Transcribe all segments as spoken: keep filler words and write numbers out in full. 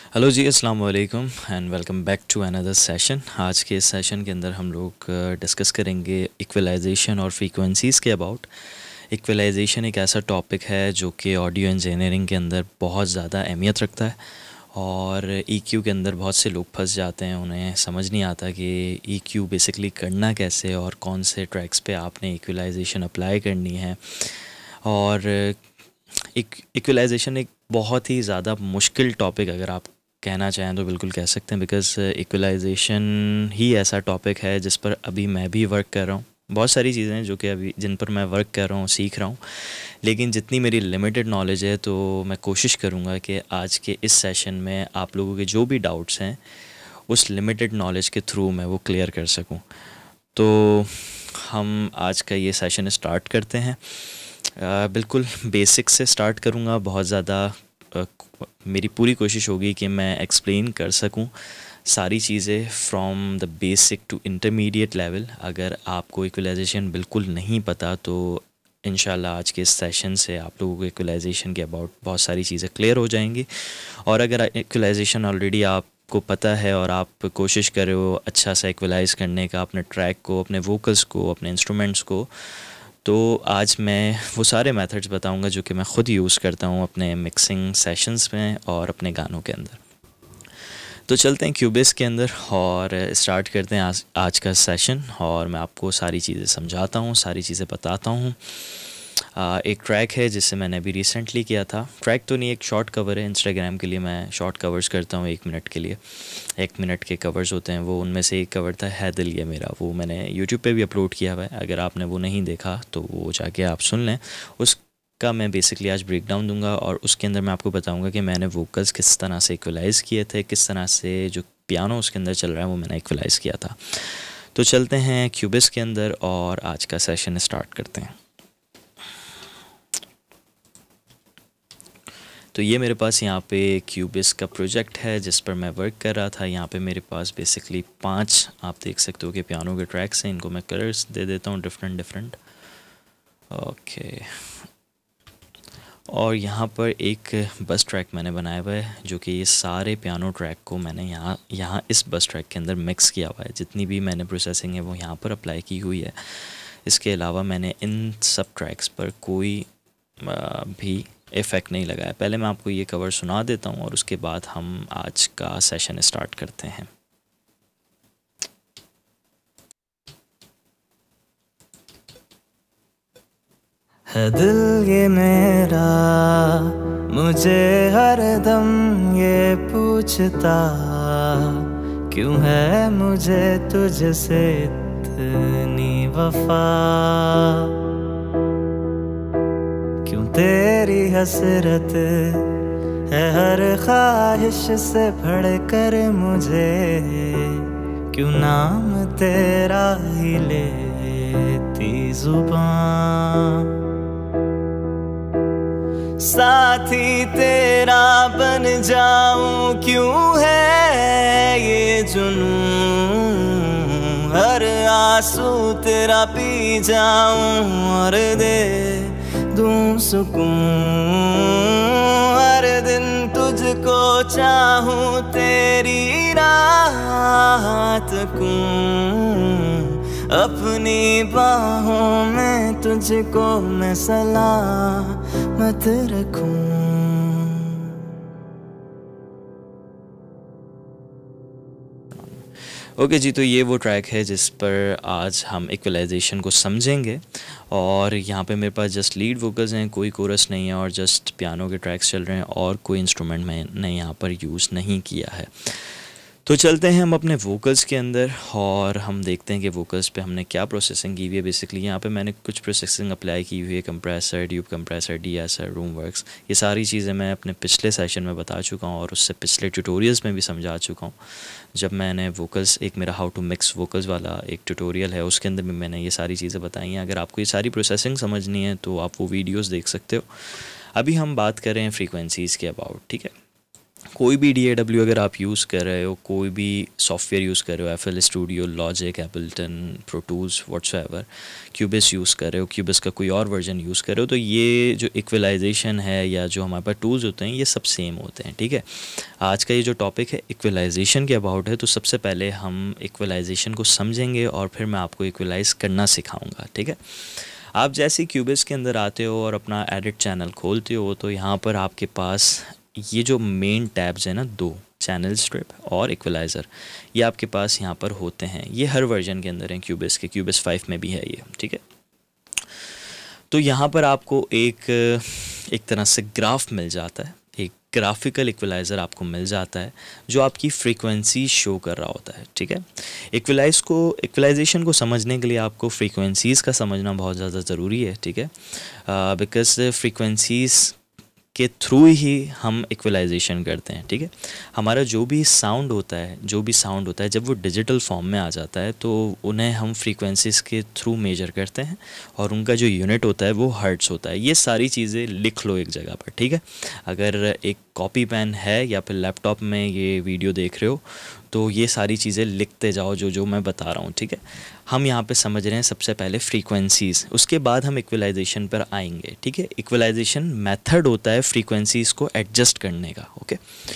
Hello जी, अस्सलाम वालेकुम and welcome back to another session. आज के इस सेशन के अंदर हम लोग डिस्कस करेंगे इक्वलाइजेशन और फ्रीक्वेंसीज़ के अबाउट। इक्वलाइजेशन एक ऐसा टॉपिक है जो कि ऑडियो इंजीनियरिंग के अंदर बहुत ज़्यादा अहमियत रखता है और ईक्यू के अंदर बहुत से लोग फंस जाते हैं। उन्हें समझ नहीं आता कि ईक्यू बेसिकली करना कैसे और कौन से ट्रैक्स पे आपने इक्वलाइजेशन अप्लाई करनी है। और इक्वलाइजेशन एक बहुत ही ज़्यादा मुश्किल टॉपिक अगर आप कहना चाहें तो बिल्कुल कह सकते हैं, बिकॉज़ इक्वलाइजेशन ही ऐसा टॉपिक है जिस पर अभी मैं भी वर्क कर रहा हूँ। बहुत सारी चीज़ें हैं जो कि अभी जिन पर मैं वर्क कर रहा हूँ, सीख रहा हूँ, लेकिन जितनी मेरी लिमिटेड नॉलेज है तो मैं कोशिश करूँगा कि आज के इस सेशन में आप लोगों के जो भी डाउट्स हैं उस लिमिटेड नॉलेज के थ्रू मैं वो क्लियर कर सकूँ। तो हम आज का ये सेशन स्टार्ट करते हैं। uh, बिल्कुल बेसिक से स्टार्ट करूँगा। बहुत ज़्यादा uh, मेरी पूरी कोशिश होगी कि मैं एक्सप्लेन कर सकूं सारी चीज़ें from the basic to intermediate level. अगर आपको इक्वलाइजेशन बिल्कुल नहीं पता तो इंशाल्लाह आज के इस सेशन से आप लोगों को इक्वलाइजेशन के अबाउट बहुत सारी चीज़ें क्लियर हो जाएंगी। और अगर इक्वलाइजेशन ऑलरेडी आपको पता है और आप कोशिश कर रहे हो अच्छा सा इक्वलाइज करने का अपने ट्रैक को, अपने वोकल्स को, अपने इंस्ट्रूमेंट्स को, तो आज मैं वो सारे मेथड्स बताऊंगा जो कि मैं ख़ुद यूज़ करता हूँ अपने मिक्सिंग सेशंस में और अपने गानों के अंदर। तो चलते हैं क्यूबिस के अंदर और स्टार्ट करते हैं आज आज का सेशन। और मैं आपको सारी चीज़ें समझाता हूँ, सारी चीज़ें बताता हूँ। एक ट्रैक है जिससे मैंने अभी रिसेंटली किया था। ट्रैक तो नहीं, एक शॉर्ट कवर है। इंस्टाग्राम के लिए मैं शॉर्ट कवर्स करता हूँ, एक मिनट के लिए एक मिनट के कवर्स होते हैं वो। उनमें से एक कवर था है दिल ये मेरा, वो मैंने यूट्यूब पे भी अपलोड किया हुआ है। अगर आपने वो नहीं देखा तो वो जाके आप सुन लें। उसका मैं बेसिकली आज ब्रेक डाउन दूंगा और उसके अंदर मैं आपको बताऊंगा कि मैंने वोकल्स किस तरह से इक्वलाइज़ किए थे, किस तरह से जो पियानो उसके अंदर चल रहा है वो मैंने इक्वलाइज़ किया था। तो चलते हैं क्यूबिस के अंदर और आज का सेशन स्टार्ट करते हैं। तो ये मेरे पास यहाँ पे क्यूबिस का प्रोजेक्ट है जिस पर मैं वर्क कर रहा था। यहाँ पे मेरे पास बेसिकली पांच आप देख सकते हो कि पियानो के ट्रैक्स हैं। इनको मैं कलर्स दे देता हूँ डिफरेंट डिफरेंट। ओके, और यहाँ पर एक बस ट्रैक मैंने बनाया हुआ है जो कि ये सारे पियानो ट्रैक को मैंने यहाँ यहाँ इस बस ट्रैक के अंदर मिक्स किया हुआ है। जितनी भी मैंने प्रोसेसिंग है वो यहाँ पर अप्लाई की हुई है। इसके अलावा मैंने इन सब ट्रैक्स पर कोई भी इफ़ेक्ट नहीं लगाया। पहले मैं आपको ये कवर सुना देता हूँ और उसके बाद हम आज का सेशन स्टार्ट करते हैं। है दिल ये मेरा मुझे हर दम ये पूछता, क्यों है मुझे तुझसे इतनी वफा, क्यों तेरी हसरत है हर ख्वाहिश से बढ़कर मुझे, क्यों नाम तेरा ही लेती जुबान, साथी तेरा बन जाऊं क्यों है ये जुनून, हर आंसू तेरा पी जाऊं और दे दूं सुकून, हर दिन तुझको चाहूं तेरी रात को, अपनी बाहों में तुझको मैं सलामत रखूं। ओके okay जी, तो ये वो ट्रैक है जिस पर आज हम इक्वलाइजेशन को समझेंगे। और यहाँ पे मेरे पास जस्ट लीड वोकल्स हैं, कोई कोरस नहीं है और जस्ट पियानो के ट्रैक्स चल रहे हैं और कोई इंस्ट्रूमेंट मैंने यहाँ पर यूज़ नहीं किया है। तो चलते हैं हम अपने वोकल्स के अंदर और हम देखते हैं कि वोकल्स पे हमने क्या प्रोसेसिंग की हुई है। बेसिकली यहाँ पे मैंने कुछ प्रोसेसिंग अप्लाई की हुई है, compressor, tube compressor, D S R, room works. ये सारी चीज़ें मैं अपने पिछले सेशन में बता चुका हूँ और उससे पिछले ट्यूटोरियल्स में भी समझा चुका हूँ। जब मैंने वोकल्स, एक मेरा हाउ टू मिक्स वोकल्स वाला एक ट्यूटोरियल है, उसके अंदर भी मैंने ये सारी चीज़ें बताई हैं। अगर आपको ये सारी प्रोसेसिंग समझनी है तो आप वो वीडियोज़ देख सकते हो। अभी हम बात करें फ्रीक्वेंसीज़ के अबाउट, ठीक है। कोई भी डी ए डब्ल्यू अगर आप यूज़ कर रहे हो, कोई भी सॉफ्टवेयर यूज़ कर रहे हो, F L studio, logic, Ableton, pro tools, whatsoever, Cubase use कर रहे हो, क्यूबिस का कोई और वर्जन यूज़ कर रहे हो, तो ये जो इक्वलाइजेशन है या जो हमारे पास टूल्स होते हैं ये सब सेम होते हैं, ठीक है। आज का ये जो टॉपिक है इक्वलाइजेशन के अबाउट है, तो सबसे पहले हम इक्वलाइजेशन को समझेंगे और फिर मैं आपको इक्वलाइज करना सिखाऊँगा, ठीक है। आप जैसे क्यूबिस के अंदर आते हो और अपना एडिट चैनल खोलते हो, तो यहाँ पर आपके पास ये जो मेन टैब्स हैं ना, दो, चैनल स्ट्रिप और इक्वलाइज़र, ये आपके पास यहाँ पर होते हैं। ये हर वर्जन के अंदर हैं क्यूबिस के, क्यूबिस फाइव में भी है ये, ठीक है। तो यहाँ पर आपको एक एक तरह से ग्राफ मिल जाता है, एक ग्राफिकल इक्वलाइज़र आपको मिल जाता है जो आपकी फ्रीक्वेंसी शो कर रहा होता है, ठीक है। इक्वलाइज को इक्वलाइजेशन को समझने के लिए आपको फ्रीक्वेंसीज़ का समझना बहुत ज़्यादा ज़रूरी है, ठीक है, बिकॉज फ्रीक्वेंसीज़ के थ्रू ही हम इक्वलाइजेशन करते हैं, ठीक है। हमारा जो भी साउंड होता है जो भी साउंड होता है जब वो डिजिटल फॉर्म में आ जाता है तो उन्हें हम फ्रीक्वेंसीज़ के थ्रू मेजर करते हैं और उनका जो यूनिट होता है वो हर्ट्ज़ होता है। ये सारी चीज़ें लिख लो एक जगह पर, ठीक है। अगर एक कॉपी पेन है या फिर लैपटॉप में ये वीडियो देख रहे हो तो ये सारी चीज़ें लिखते जाओ जो जो मैं बता रहा हूँ, ठीक है। हम यहाँ पे समझ रहे हैं सबसे पहले फ्रीक्वेंसीज़, उसके बाद हम इक्वलाइजेशन पर आएंगे, ठीक है। इक्वलाइजेशन मेथड होता है फ्रीक्वेंसीज़ को एडजस्ट करने का, ओके।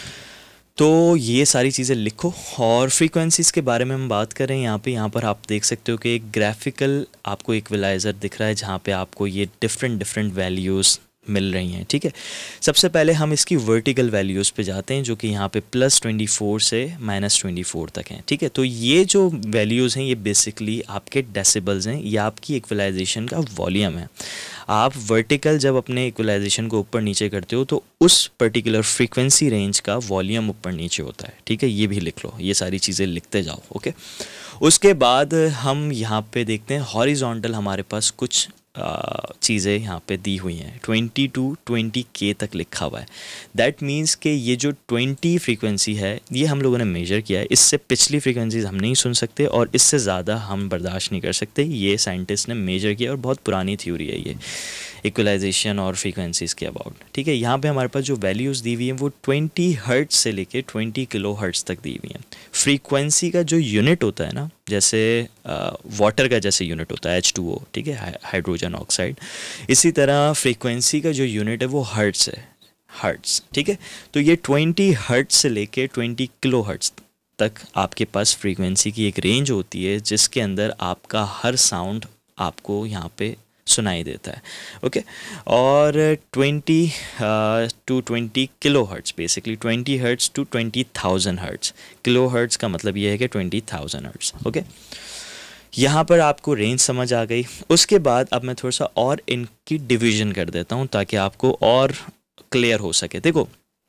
तो ये सारी चीज़ें लिखो और फ्रीक्वेंसीज़ के बारे में हम बात करें यहाँ पे। यहाँ पर आप देख सकते हो कि एक ग्राफिकल आपको इक्वलाइज़र दिख रहा है जहाँ पे आपको ये डिफरेंट डिफरेंट वैल्यूज़ मिल रही हैं, ठीक है। सबसे पहले हम इसकी वर्टिकल वैल्यूज़ पे जाते हैं जो कि यहाँ पे प्लस ट्वेंटी फोर से माइनस ट्वेंटी फोर तक हैं, ठीक है। तो ये जो वैल्यूज़ हैं ये बेसिकली आपके डेसिबल्स हैं, ये आपकी इक्वलाइजेशन का वॉल्यूम है। आप वर्टिकल जब अपने इक्वलाइजेशन को ऊपर नीचे करते हो तो उस पर्टिकुलर फ्रीक्वेंसी रेंज का वॉल्यूम ऊपर नीचे होता है, ठीक है। ये भी लिख लो, ये सारी चीज़ें लिखते जाओ, ओके। उसके बाद हम यहाँ पे देखते हैं हॉरिजॉन्टल, हमारे पास कुछ चीज़ें यहाँ पे दी हुई हैं, ट्वेंटी टू ट्वेंटी के तक लिखा हुआ है। दैट मीन्स कि ये जो ट्वेंटी फ्रीक्वेंसी है ये हम लोगों ने मेजर किया है, इससे पिछली फ्रीक्वेंसीज हम नहीं सुन सकते और इससे ज़्यादा हम बर्दाश्त नहीं कर सकते। ये साइंटिस्ट ने मेजर किया और बहुत पुरानी थ्योरी है ये इक्वलाइजेशन और फ्रीक्वेंसीज़ के अबाउट, ठीक है। यहाँ पे हमारे पास जो वैल्यूज़ दी हुई हैं वो ट्वेंटी हर्ट्ज़ से लेके ट्वेंटी किलो हर्ट्ज़ तक दी हुई हैं। फ्रीक्वेंसी का जो यूनिट होता है ना, जैसे वाटर का जैसे यूनिट होता है एच टू ओ, ठीक है, हाइड्रोजन ऑक्साइड, इसी तरह फ्रीक्वेंसी का जो यूनिट है वो हर्ट्ज़ है, हर्ट्ज़, ठीक है। तो ये ट्वेंटी हर्ट्ज़ से लेके ट्वेंटी किलो हर्ट्ज़ तक आपके पास फ्रीक्वेंसी की एक रेंज होती है जिसके अंदर आपका हर साउंड आपको यहाँ पे सुनाई देता है, ओके। और twenty to twenty kilo hertz, basically twenty hertz to twenty thousand hertz, kilo hertz का मतलब ये है कि ट्वेंटी थाउजेंड हर्ट्ज़, ओके। यहाँ पर आपको रेंज समझ आ गई। उसके बाद अब मैं थोड़ा सा और इनकी डिवीज़न कर देता हूँ ताकि आपको और क्लियर हो सके। देखो,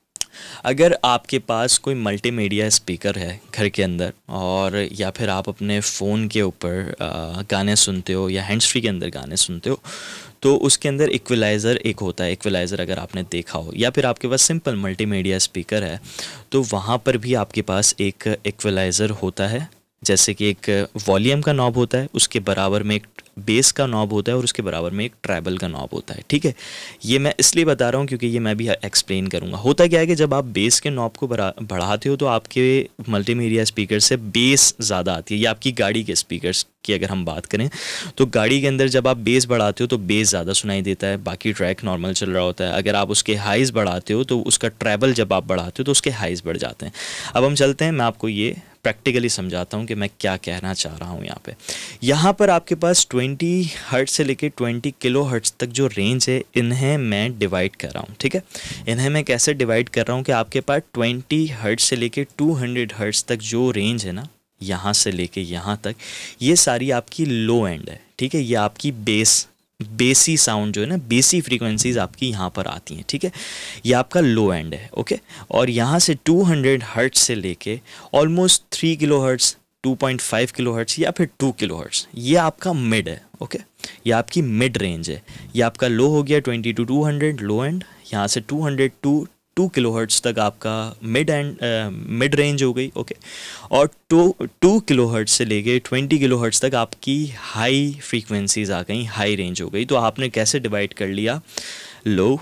अगर आपके पास कोई मल्टीमीडिया स्पीकर है घर के अंदर और या फिर आप अपने फ़ोन के ऊपर गाने सुनते हो या हैंड्स फ्री के अंदर गाने सुनते हो तो उसके अंदर इक्वलाइज़र एक होता है। इक्वलाइज़र अगर आपने देखा हो या फिर आपके पास सिंपल मल्टीमीडिया स्पीकर है तो वहाँ पर भी आपके पास एक इक्वलाइज़र होता है। जैसे कि एक वॉल्यूम का नॉब होता है, उसके बराबर में एक बेस का नॉब होता है और उसके बराबर में एक ट्रैबल का नॉब होता है, ठीक है। ये मैं इसलिए बता रहा हूँ क्योंकि ये मैं भी एक्सप्लेन करूँगा। होता क्या है कि जब आप बेस के नॉब को बढ़ाते हो तो आपके मल्टीमीडिया स्पीकर से बेस ज़्यादा आती है। या आपकी गाड़ी के स्पीकर्स की अगर हम बात करें तो गाड़ी के अंदर जब आप बेस बढ़ाते हो तो बेस ज़्यादा सुनाई देता है, बाकी ट्रैक नॉर्मल चल रहा होता है। अगर आप उसके हाइज़ बढ़ाते हो तो उसका ट्रैबल जब आप बढ़ाते हो तो उसके हाइज़ बढ़ जाते हैं। अब हम चलते हैं, मैं आपको ये प्रैक्टिकली समझाता हूँ कि मैं क्या कहना चाह रहा हूँ यहाँ पे। यहाँ पर आपके पास ट्वेंटी हर्ट्ज़ से लेके ट्वेंटी किलो हर्ट्ज़ तक जो रेंज है इन्हें मैं डिवाइड कर रहा हूँ, ठीक है। इन्हें मैं कैसे डिवाइड कर रहा हूँ कि आपके पास ट्वेंटी हर्ट्ज़ से लेके टू हंड्रेड हर्ट्ज़ तक जो रेंज है ना, यहाँ से लेके यहाँ तक, ये सारी आपकी लो एंड है, ठीक है। ये आपकी बेस बेसी साउंड जो है ना, बेसी फ्रीक्वेंसीज आपकी यहाँ पर आती हैं, ठीक है। ये आपका लो एंड है, ओके। और यहाँ से टू हंड्रेड हर्ट्ज़ से लेके almost three kilo hertz, two point five kilo hertz या फिर टू किलो हर्ट्ज़, ये आपका मिड है, ओके। ये आपकी मिड रेंज है। ये आपका लो हो गया twenty to two hundred low end, यहाँ से two hundred to two kilo hertz तक आपका मिड एंड मिड रेंज हो गई, ओके। और टू टू किलो हर्ट्ज़ से लेके ट्वेंटी किलो हर्ट्ज़ तक आपकी हाई फ्रीक्वेंसीज आ गई, हाई रेंज हो गई। तो आपने कैसे डिवाइड कर लिया, लो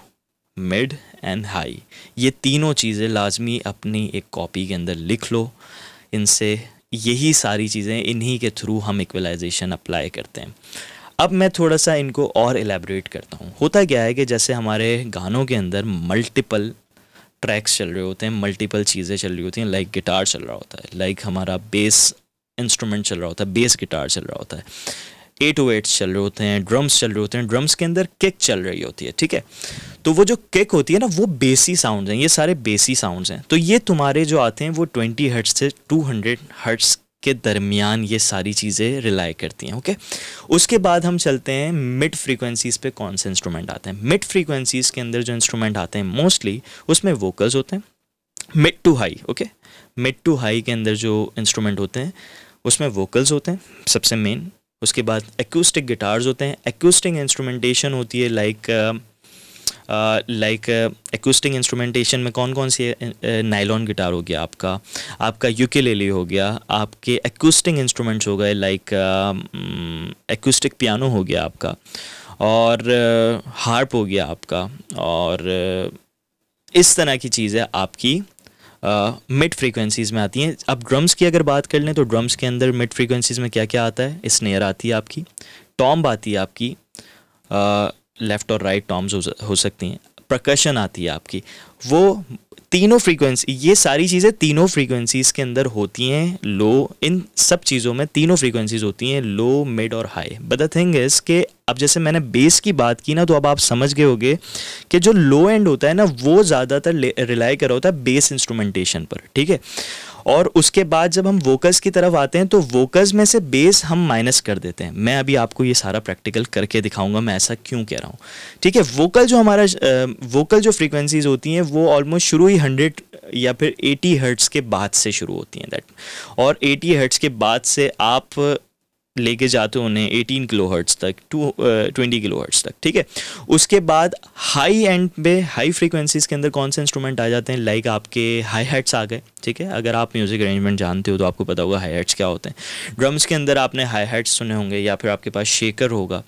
मिड एंड हाई, ये तीनों चीज़ें लाजमी अपनी एक कॉपी के अंदर लिख लो। इनसे यही सारी चीज़ें, इन्हीं के थ्रू हम इक्वलाइजेशन अप्लाई करते हैं। अब मैं थोड़ा सा इनको और एलैबोरेट करता हूँ। होता क्या है कि जैसे हमारे गानों के अंदर मल्टीपल ट्रैक्स चल रहे होते हैं, मल्टीपल चीज़ें चल रही होती हैं, लाइक गिटार चल रहा होता है, लाइक हमारा बेस इंस्ट्रूमेंट चल रहा होता है, बेस गिटार चल रहा होता है, एट ओ एट्स चल रहे होते हैं, ड्रम्स चल रहे होते हैं, ड्रम्स के अंदर किक चल रही होती है, ठीक है। तो वो जो किक होती है ना, वो बेसी साउंड्स हैं, ये सारे बेसी साउंड्स हैं। तो ये तुम्हारे जो आते हैं वो ट्वेंटी हर्ट्ज से टू हंड्रेड हर्ट्ज के दरमियान ये सारी चीज़ें रिलाई करती हैं, ओके। उसके बाद हम चलते हैं मिड फ्रीक्वेंसीज़ पे कौन से इंस्ट्रूमेंट आते हैं। मिड फ्रीक्वेंसीज़ के अंदर जो इंस्ट्रूमेंट आते हैं मोस्टली उसमें वोकल्स होते हैं, mid to high, okay. Mid to high के अंदर जो इंस्ट्रूमेंट होते हैं उसमें वोकल्स होते हैं सबसे मेन। उसके बाद एक्यूस्टिक गिटार्स होते हैं। एक्यूस्टिक इंस्ट्रूमेंटेशन होती है लाइक लाइक एक्यूस्टिक इंस्ट्रूमेंटेशन में कौन कौन सी, नायलॉन गिटार हो गया आपका, आपका यूकेलेले हो गया, आपके एक्यूस्टिक इंस्ट्रूमेंट्स हो गए लाइक एक्यूस्टिक पियानो हो गया आपका, और हार्प हो गया आपका, और इस तरह की चीज़ें आपकी मिड फ्रीक्वेंसीज़ में आती हैं। अब ड्रम्स की अगर बात कर लें तो ड्रम्स के अंदर मिड फ्रीक्वेंसीज़ में क्या क्या आता है, स्नेयर आती है आपकी, टॉम्ब आती है आपकी, लेफ़्ट और राइट टॉम्स हो, हो सकती हैं, परकशन आती है आपकी। वो तीनों फ्रीक्वेंसी, ये सारी चीज़ें तीनों फ्रीक्वेंसीज़ के अंदर होती हैं। लो, इन सब चीज़ों में तीनों फ्रीक्वेंसीज़ होती हैं, लो, मिड और high. But the thing is कि अब जैसे मैंने बेस की बात की ना, तो अब आप समझ गए होंगे कि जो लो एंड होता है ना, वो ज़्यादातर रिलाई कर रहा होता है बेस इंस्ट्रूमेंटेशन पर, ठीक है। और उसके बाद जब हम वोकल्स की तरफ आते हैं तो वोकल्स में से बेस हम माइनस कर देते हैं। मैं अभी आपको ये सारा प्रैक्टिकल करके दिखाऊंगा मैं ऐसा क्यों कह रहा हूँ, ठीक है। वोकल जो हमारा वोकल जो फ्रीक्वेंसीज होती हैं वो ऑलमोस्ट शुरू ही हंड्रेड या फिर एटी हर्ट्ज़ के बाद से शुरू होती हैं दैट, और एटी हर्ट्ज़ के बाद से आप लेके जाते हो उन्हें एटीन किलो हर्ट्ज़ तक, टू ट्वेंटी किलो हर्ट्ज़ तक, ठीक है। उसके बाद हाई एंड पे, हाई फ्रीक्वेंसीज़ के अंदर कौन से इंस्ट्रूमेंट आ जाते हैं, लाइक आपके हाई हैट्स आ गए, ठीक है। अगर आप म्यूज़िक अरेंजमेंट जानते हो तो आपको पता होगा हाई हैट्स क्या होते हैं। ड्रम्स के अंदर आपने हाई हैट्स सुने होंगे, या फिर आपके पास शेकर होगा।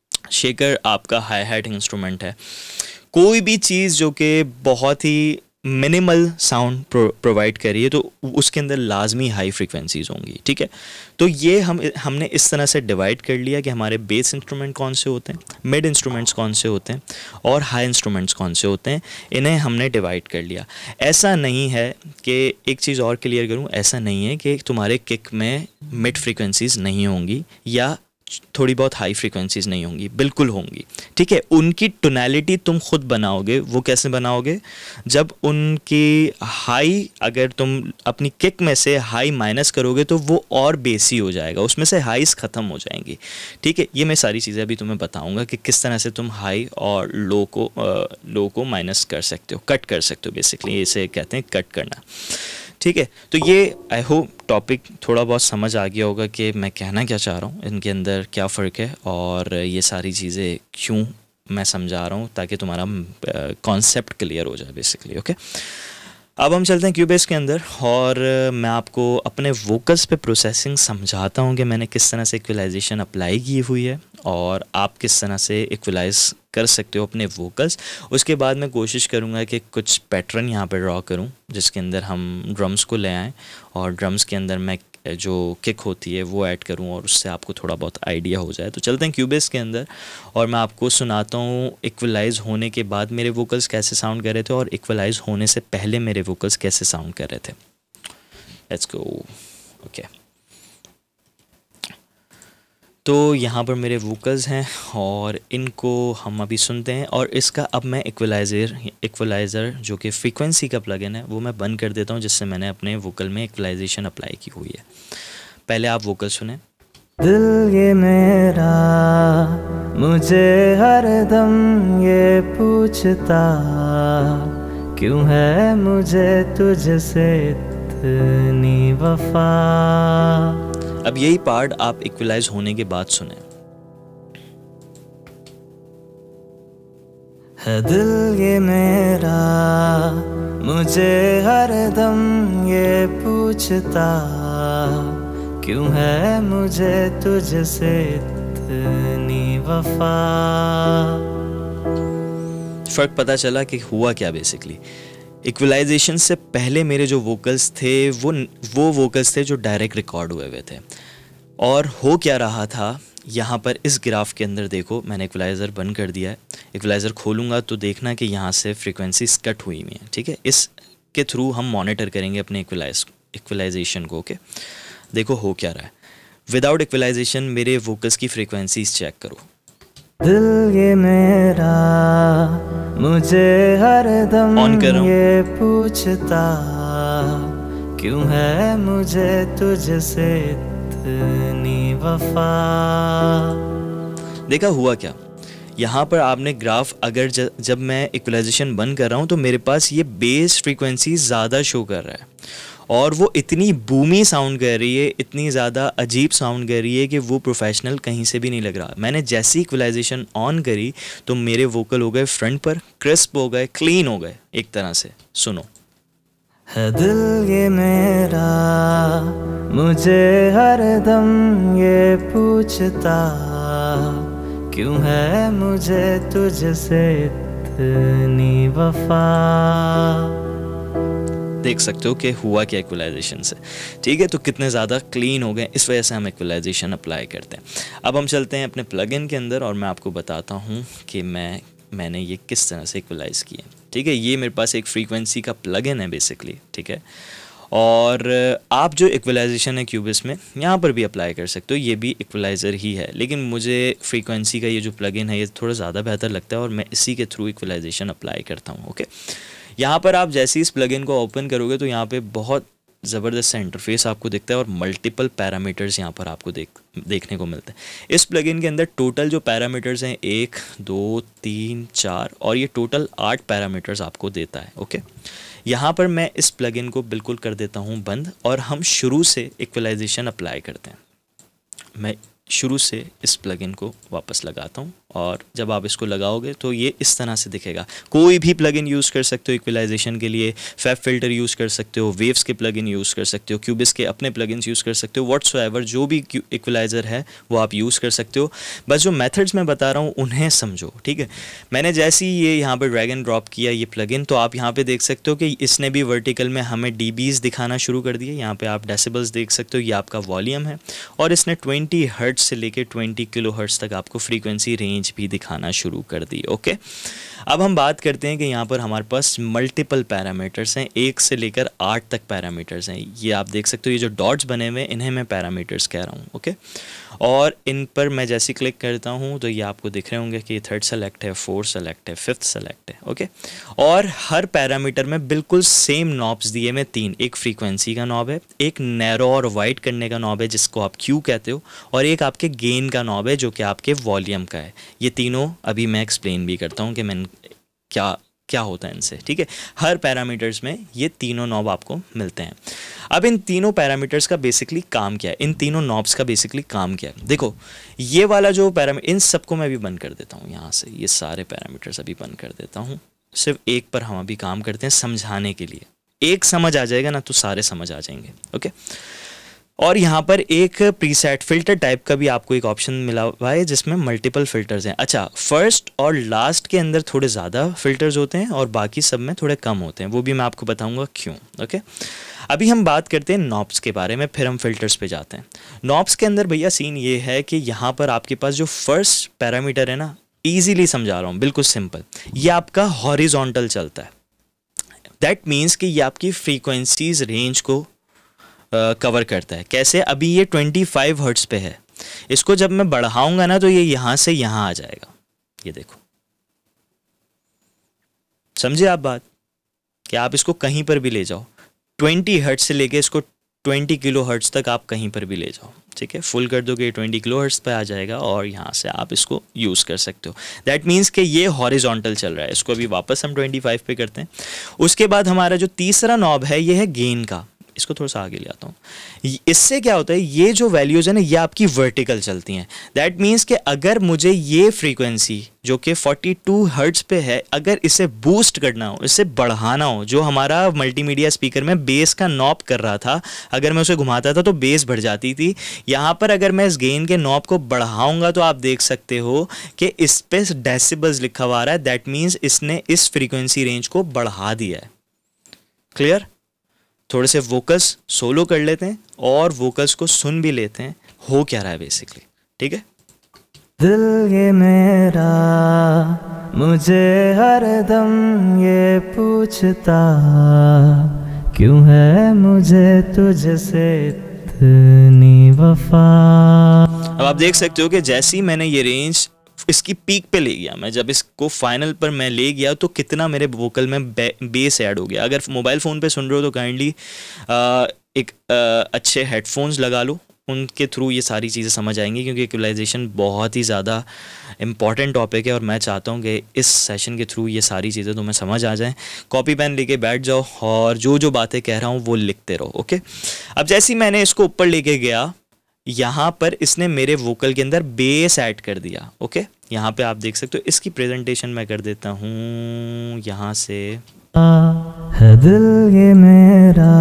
शेकर आपका हाई हैट इंस्ट्रूमेंट है। कोई भी चीज़ जो कि बहुत ही मिनिमल साउंड प्रोवाइड करिए तो उसके अंदर लाजमी हाई फ्रीक्वेंसीज होंगी, ठीक है। तो ये हम हमने इस तरह से डिवाइड कर लिया कि हमारे बेस इंस्ट्रूमेंट कौन से होते हैं, मिड इंस्ट्रूमेंट्स कौन से होते हैं, और हाई इंस्ट्रूमेंट्स कौन से होते हैं, इन्हें हमने डिवाइड कर लिया। ऐसा नहीं है कि, एक चीज़ और क्लियर करूं, ऐसा नहीं है कि तुम्हारे किक में मिड फ्रीक्वेंसीज नहीं होंगी या थोड़ी बहुत हाई फ्रीक्वेंसीज नहीं होंगी, बिल्कुल होंगी, ठीक है। उनकी टोनैलिटी तुम खुद बनाओगे। वो कैसे बनाओगे, जब उनकी हाई, अगर तुम अपनी किक में से हाई माइनस करोगे तो वो और बेसी हो जाएगा, उसमें से हाईस ख़त्म हो जाएंगी, ठीक है। ये मैं सारी चीज़ें अभी तुम्हें बताऊंगा कि किस तरह से तुम हाई और लो को आ, लो को माइनस कर सकते हो, कट कर सकते हो, बेसिकली इसे कहते हैं कट करना, ठीक है। तो ये आई होप टॉपिक थोड़ा बहुत समझ आ गया होगा कि मैं कहना क्या चाह रहा हूँ, इनके अंदर क्या फ़र्क है, और ये सारी चीज़ें क्यों मैं समझा रहा हूँ, ताकि तुम्हारा कॉन्सेप्ट क्लियर हो जाए बेसिकली, ओके। अब हम चलते हैं क्यूबेस के अंदर, और मैं आपको अपने वोकल्स पे प्रोसेसिंग समझाता हूँ कि मैंने किस तरह से इक्वलाइजेशन अप्लाई की हुई है और आप किस तरह से इक्वलाइज कर सकते हो अपने वोकल्स। उसके बाद मैं कोशिश करूँगा कि कुछ पैटर्न यहाँ पर ड्रॉ करूँ जिसके अंदर हम ड्रम्स को ले आएँ, और ड्रम्स के अंदर मैं जो किक होती है वो ऐड करूँ, और उससे आपको थोड़ा बहुत आइडिया हो जाए। तो चलते हैं क्यूबेस के अंदर, और मैं आपको सुनाता हूँ इक्वलाइज होने के बाद मेरे वोकल्स कैसे साउंड कर रहे थे, और इक्वलाइज होने से पहले मेरे वोकल्स कैसे साउंड कर रहे थे। Let's go, okay. तो यहाँ पर मेरे वोकल्स हैं और इनको हम अभी सुनते हैं, और इसका अब मैं इक्वलाइज़र इक्वलाइज़र जो कि फ्रीक्वेंसी का प्लगइन है वो मैं बंद कर देता हूँ, जिससे मैंने अपने वोकल में इक्वलाइजेशन अप्लाई की हुई है। पहले आप वोकल सुने। दिल ये मेरा मुझे हरदम ये पूछता, क्यों है मुझे तुझसे इतनी वफा। अब यही पार्ट आप इक्वलाइज होने के बाद सुने। है दिल ये मेरा मुझे हरदम ये पूछता, क्यों है मुझे तुझसे इतनी वफा। फ़र्क पता चला कि हुआ क्या बेसिकली। इक्वलाइजेशन से पहले मेरे जो वोकल्स थे वो वो वोकल्स थे जो डायरेक्ट रिकॉर्ड हुए हुए थे। और हो क्या रहा था, यहाँ पर इस ग्राफ के अंदर देखो, मैंने इक्वलाइज़र बंद कर दिया है। इक्वलाइज़र खोलूँगा तो देखना कि यहाँ से फ्रीक्वेंसीज कट हुई हुई हैं, ठीक है। इसके थ्रू हम मॉनिटर करेंगे अपने इक्वलाइज इक्वलाइजेशन को। ओके, देखो हो क्या रहा है। विदाउट इक्वलाइजेशन मेरे वोकल्स की फ्रीक्वेंसीज चेक करो। दिल ये मेरा मुझे हरदम ऑन कर रहा हूं। ये पूछता क्यों है मुझे तुझसे इतनी वफा। देखा हुआ क्या, यहाँ पर आपने ग्राफ अगर ज, जब मैं इक्वलाइजेशन बंद कर रहा हूँ तो मेरे पास ये बेस फ्रीक्वेंसी ज़्यादा शो कर रहा है और वो इतनी बूमी साउंड कर रही है, इतनी ज़्यादा अजीब साउंड कर रही है कि वो प्रोफेशनल कहीं से भी नहीं लग रहा। मैंने जैसी इक्वलाइजेशन ऑन करी तो मेरे वोकल हो गए फ्रंट पर, क्रिस्प हो गए, क्लीन हो गए एक तरह से। सुनो। है दिल ये मेरा मुझे हरदम ये पूछता क्यों है मुझे तुझसे इतनी वफा। देख सकते हो कि हुआ क्या इक्वलाइजेशन से, ठीक है। तो कितने ज़्यादा क्लीन हो गए, इस वजह से हम इक्वलाइजेशन अप्लाई करते हैं। अब हम चलते हैं अपने प्लगइन के अंदर और मैं आपको बताता हूँ कि मैं मैंने ये किस तरह से इक्वलाइज़ किया, ठीक है। ये मेरे पास एक फ्रीक्वेंसी का प्लगइन है बेसिकली, ठीक है। और आप जो इक्वलाइजेशन है क्यूबिस में यहाँ पर भी अप्लाई कर सकते हो, ये भी इक्वलाइज़र ही है, लेकिन मुझे फ्रीक्वेंसी का ये जो प्लगइन है ये थोड़ा ज़्यादा बेहतर लगता है और मैं इसी के थ्रू इक्वलाइजेशन अप्लाई करता हूँ। ओके, यहाँ पर आप जैसे ही इस प्लगइन को ओपन करोगे तो यहाँ पे बहुत ज़बरदस्त सा इंटरफेस आपको दिखता है और मल्टीपल पैरामीटर्स यहाँ पर आपको देख देखने को मिलते हैं। इस प्लगइन के अंदर टोटल जो पैरामीटर्स हैं एक दो तीन चार और ये टोटल आठ पैरामीटर्स आपको देता है। ओके, यहाँ पर मैं इस प्लगइन को बिल्कुल कर देता हूँ बंद और हम शुरू से इक्वलाइजेशन अप्लाई करते हैं। मैं शुरू से इस प्लगइन को वापस लगाता हूँ और जब आप इसको लगाओगे तो ये इस तरह से दिखेगा। कोई भी प्लगइन यूज़ कर सकते हो इक्वलाइजेशन के लिए, फैब फिल्टर यूज़ कर सकते हो, वेव्स के प्लगइन यूज़ कर सकते हो, क्यूबिस के अपने प्लगइन्स यूज़ कर सकते हो, व्हाट्सोएवर जो भी इक्वलाइज़र है वो आप यूज़ कर सकते हो। बस जो मेथड्स मैं बता रहा हूँ उन्हें समझो, ठीक है। मैंने जैसे ही ये यहाँ पर ड्रैग एंड ड्रॉप किया ये प्लगइन तो आप यहाँ पर देख सकते हो कि इसने भी वर्टिकल में हमें डी बीज़ दिखाना शुरू कर दिए। यहाँ पर आप डेसिबल्स देख सकते हो, ये आपका वॉल्यूम है और इसने ट्वेंटी हर्ट्ज से लेकर ट्वेंटी किलो हर्ट्ज तक आपको फ्रीक्वेंसी रेंज भी दिखाना शुरू कर दी। ओके, अब हम बात करते हैं कि यहाँ पर हमारे पास मल्टीपल पैरामीटर्स हैं, एक से लेकर आठ तक पैरामीटर्स हैं। ये आप देख सकते हो, ये जो डॉट्स बने हुए हैं इन्हें मैं पैरामीटर्स कह रहा हूँ। ओके, और इन पर मैं जैसे क्लिक करता हूँ तो ये आपको दिख रहे होंगे कि थर्ड सेलेक्ट है, फोर्थ सेलेक्ट है, फिफ्थ सेलेक्ट है। ओके, और हर पैरामीटर में बिल्कुल सेम नॉब्स दिए में तीन, एक फ्रीक्वेंसी का नॉब है, एक नैरो और वाइड करने का नॉब है जिसको आप क्यू कहते हो, और एक आपके गेन का नॉब है जो कि आपके वॉल्यूम का है। ये तीनों अभी मैं एक्सप्लेन भी करता हूँ कि मैं क्या क्या होता है इनसे, ठीक है। हर पैरामीटर्स में ये तीनों नॉब आपको मिलते हैं। अब इन तीनों पैरामीटर्स का बेसिकली काम क्या है, इन तीनों नॉब्स का बेसिकली काम क्या है। देखो ये वाला जो पैरामीटर, इन सबको मैं भी बंद कर देता हूँ यहाँ से, ये सारे पैरामीटर्स अभी बंद कर देता हूँ। सिर्फ एक पर हम अभी काम करते हैं समझाने के लिए। एक समझ आ जाएगा ना तो सारे समझ आ जाएंगे। ओके, और यहाँ पर एक प्रीसेट फिल्टर टाइप का भी आपको एक ऑप्शन मिला हुआ है जिसमें मल्टीपल फिल्टर्स हैं। अच्छा, फर्स्ट और लास्ट के अंदर थोड़े ज़्यादा फिल्टर्स होते हैं और बाकी सब में थोड़े कम होते हैं, वो भी मैं आपको बताऊंगा क्यों। ओके, अभी हम बात करते हैं नॉब्स के बारे में, फिर हम फिल्टर्स पे जाते हैं। नॉब्स के अंदर भैया सीन ये है कि यहाँ पर आपके पास जो फर्स्ट पैरामीटर है ना, ईजीली समझा रहा हूँ, बिल्कुल सिंपल, ये आपका हॉरिजॉन्टल चलता है। दैट मीन्स कि ये आपकी फ्रीक्वेंसीज रेंज को कवर uh, करता है। कैसे, अभी ये पच्चीस हर्ट्ज पे है, इसको जब मैं बढ़ाऊंगा ना तो ये यहां से यहां आ जाएगा। ये देखो, समझे आप बात, कि आप इसको कहीं पर भी ले जाओ, बीस हर्ट्ज से लेके इसको बीस किलो हर्ट्ज तक आप कहीं पर भी ले जाओ, ठीक है। फुल कर दोगे बीस किलो हर्ट्ज पे आ जाएगा और यहाँ से आप इसको यूज़ कर सकते हो। दैट मीन्स कि ये हॉरिजॉन्टल चल रहा है। इसको अभी वापस हम पच्चीस पे करते हैं। उसके बाद हमारा जो तीसरा नॉब है ये है गेन का। इसको थोड़ा सा आगे ले आता हूँ। इससे क्या होता है, ये जो वैल्यूज़ है ना ये आपकी वर्टिकल चलती हैं। दैट मीन्स कि अगर मुझे ये फ्रीक्वेंसी जो कि बयालीस हर्ट्ज़ पे है, अगर इसे बूस्ट करना हो, इसे बढ़ाना हो, जो हमारा मल्टीमीडिया स्पीकर में बेस का नॉब कर रहा था, अगर मैं उसे घुमाता था तो बेस बढ़ जाती थी। यहाँ पर अगर मैं इस गेन के नॉब को बढ़ाऊंगा तो आप देख सकते हो कि इस पे डेसिबल्स लिखा हुआ आ रहा है। दैट मीन्स इसने इस फ्रीक्वेंसी रेंज को बढ़ा दिया है। क्लियर? थोड़े से वोकल्स सोलो कर लेते हैं और वोकल्स को सुन भी लेते हैं हो क्या रहा है बेसिकली। ठीक है? दिल ये मेरा मुझे हरदम ये पूछता, क्यों है मुझे तुझसे इतनी वफा। अब आप देख सकते हो कि जैसे ही मैंने ये रेंज इसकी पीक पे ले गया, मैं जब इसको फाइनल पर मैं ले गया तो कितना मेरे वोकल में बे, बेस ऐड हो गया। अगर मोबाइल फ़ोन पे सुन रहे हो तो काइंडली एक आ, अच्छे हेडफोन्स लगा लो, उनके थ्रू ये सारी चीज़ें समझ आएंगी, क्योंकि इक्वलाइजेशन बहुत ही ज़्यादा इंपॉर्टेंट टॉपिक है और मैं चाहता हूँ कि इस सेशन के थ्रू ये सारी चीज़ें तुम्हें समझ आ जाएं। कॉपी पेन लेके बैठ जाओ और जो जो बातें कह रहा हूँ वो लिखते रहो। ओके, अब जैसे ही मैंने इसको ऊपर लेके गया, यहाँ पर इसने मेरे वोकल के अंदर बेस ऐड कर दिया। ओके, यहाँ पे आप देख सकते हो। इसकी प्रेजेंटेशन मैं कर देता हूँ यहाँ से। है दिल ये मेरा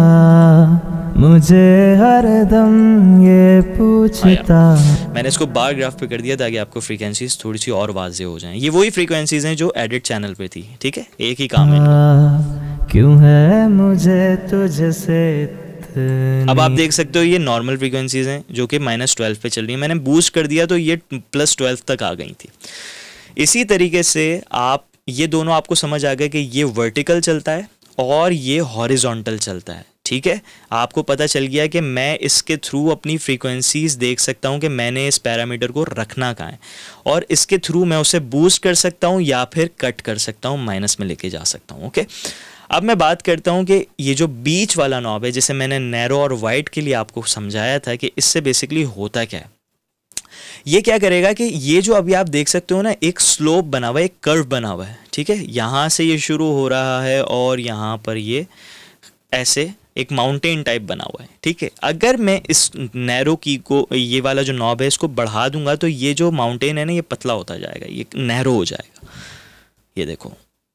मुझे हरदम ये पूछता। मैंने इसको बार ग्राफ पे कर दिया ताकि आपको फ्रीक्वेंसीज थोड़ी सी और वाज़ेह हो जाएं। ये वही फ्रीक्वेंसीज हैं जो एडिट चैनल पे थी। ठीक है, एक ही काम है। क्यों है मुझे तुझसे। अब आप देख सकते हो ये नॉर्मल फ्रीक्वेंसीज हैं जो कि माइनस ट्वेल्व पे चल रही है। मैंने बूस्ट कर दिया तो ये प्लस ट्वेल्व तक आ गई थी। इसी तरीके से आप ये दोनों आपको समझ आ गए कि ये वर्टिकल चलता है और ये हॉरिजॉन्टल चलता है। ठीक है, आपको पता चल गया कि मैं इसके थ्रू अपनी फ्रीक्वेंसीज देख सकता हूं कि मैंने इस पैरामीटर को रखना कहाँ है, और इसके थ्रू मैं उसे बूस्ट कर सकता हूं या फिर कट कर सकता हूं, माइनस में लेके जा सकता हूं। ओके, अब मैं बात करता हूं कि ये जो बीच वाला नॉब है, जिसे मैंने नैरो और वाइड के लिए आपको समझाया था कि इससे बेसिकली होता क्या है। ये क्या करेगा कि ये जो अभी आप देख सकते हो ना, एक स्लोप बना हुआ है, एक कर्व बना हुआ है। ठीक है, यहाँ से ये शुरू हो रहा है और यहाँ पर ये ऐसे एक माउंटेन टाइप बना हुआ है। ठीक है, अगर मैं इस नैरो की को, ये वाला जो नॉब है, इसको बढ़ा दूंगा तो ये जो माउंटेन है ना ये पतला होता जाएगा, ये नैरो हो जाएगा। ये देखो,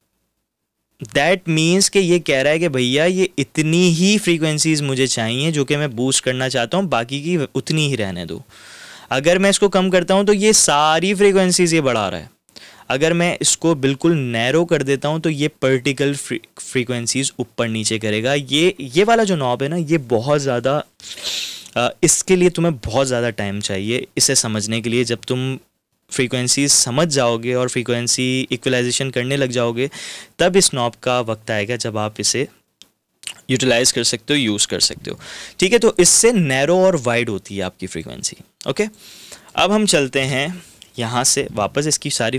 दैट मीन्स कि ये कह रहा है कि भैया ये इतनी ही फ्रीक्वेंसीज मुझे चाहिए जो कि मैं बूस्ट करना चाहता हूँ, बाकी की उतनी ही रहने दो। अगर मैं इसको कम करता हूँ तो ये सारी फ्रीक्वेंसीज ये बढ़ा रहा है। अगर मैं इसको बिल्कुल नैरो कर देता हूँ तो ये पर्टिकल फ्री, फ्रीक्वेंसीज ऊपर नीचे करेगा। ये ये वाला जो नॉब है ना, ये बहुत ज़्यादा, इसके लिए तुम्हें बहुत ज़्यादा टाइम चाहिए इसे समझने के लिए। जब तुम फ्रीक्वेंसीज समझ जाओगे और फ्रीक्वेंसी इक्वलाइजेशन करने लग जाओगे, तब इस नॉब का वक्त आएगा जब आप इसे यूटिलाइज कर सकते हो, यूज़ कर सकते हो। ठीक है, तो इससे नैरो और वाइड होती है आपकी फ्रीक्वेंसी। ओके, अब हम चलते हैं यहाँ से वापस। इसकी सारी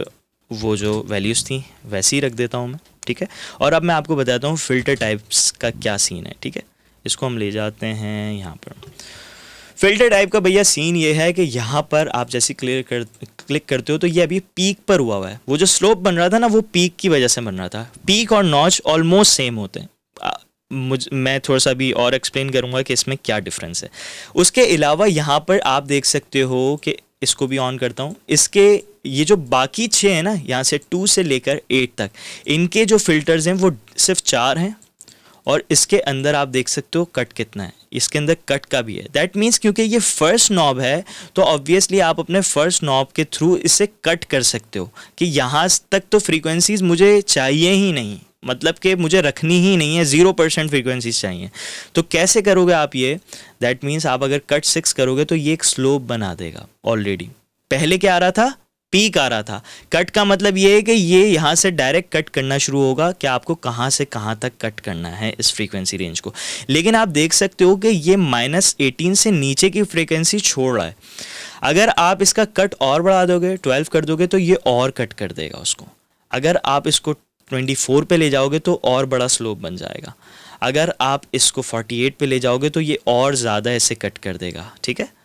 वो जो वैल्यूज़ थी वैसे ही रख देता हूँ मैं। ठीक है, और अब मैं आपको बताता हूँ फ़िल्टर टाइप्स का क्या सीन है। ठीक है, इसको हम ले जाते हैं यहाँ पर। फ़िल्टर टाइप का भैया सीन ये है कि यहाँ पर आप जैसे क्लियर कर क्लिक करते हो तो ये अभी पीक पर हुआ हुआ है। वो जो स्लोप बन रहा था ना, वो पीक की वजह से बन रहा था। पीक और नॉच ऑलमोस्ट सेम होते हैं। मुझ मैं थोड़ा सा भी और एक्सप्लेन करूँगा कि इसमें क्या डिफरेंस है। उसके अलावा यहाँ पर आप देख सकते हो कि इसको भी ऑन करता हूँ, इसके ये जो बाकी छः हैं ना, यहाँ से टू से लेकर एट तक, इनके जो फिल्टर्स हैं वो सिर्फ चार हैं, और इसके अंदर आप देख सकते हो कट कितना है, इसके अंदर कट का भी है। दैट मीन्स क्योंकि ये फर्स्ट नॉब है तो ऑब्वियसली आप अपने फर्स्ट नॉब के थ्रू इसे कट कर सकते हो कि यहाँ तक तो फ्रीक्वेंसीज मुझे चाहिए ही नहीं, मतलब कि मुझे रखनी ही नहीं है, ज़ीरो परसेंट फ्रीक्वेंसीज चाहिए। तो कैसे करोगे आप ये? दैट मीन्स आप अगर कट सिक्स करोगे तो ये एक स्लोप बना देगा। ऑलरेडी पहले क्या आ रहा था? पीक आ रहा था। कट का मतलब ये है कि ये यहाँ से डायरेक्ट कट करना शुरू होगा कि आपको कहाँ से कहाँ तक कट करना है इस फ्रीक्वेंसी रेंज को। लेकिन आप देख सकते हो कि ये माइनस एटीन से नीचे की फ्रीक्वेंसी छोड़ रहा है। अगर आप इसका कट और बढ़ा दोगे, ट्वेल्व कर दोगे, तो ये और कट कर देगा उसको। अगर आप इसको ट्वेंटी फोर पे ले जाओगे तो और बड़ा स्लोप बन जाएगा। अगर आप इसको फोर्टी एट पे ले जाओगे तो ये और ज़्यादा ऐसे कट कर देगा। ठीक है,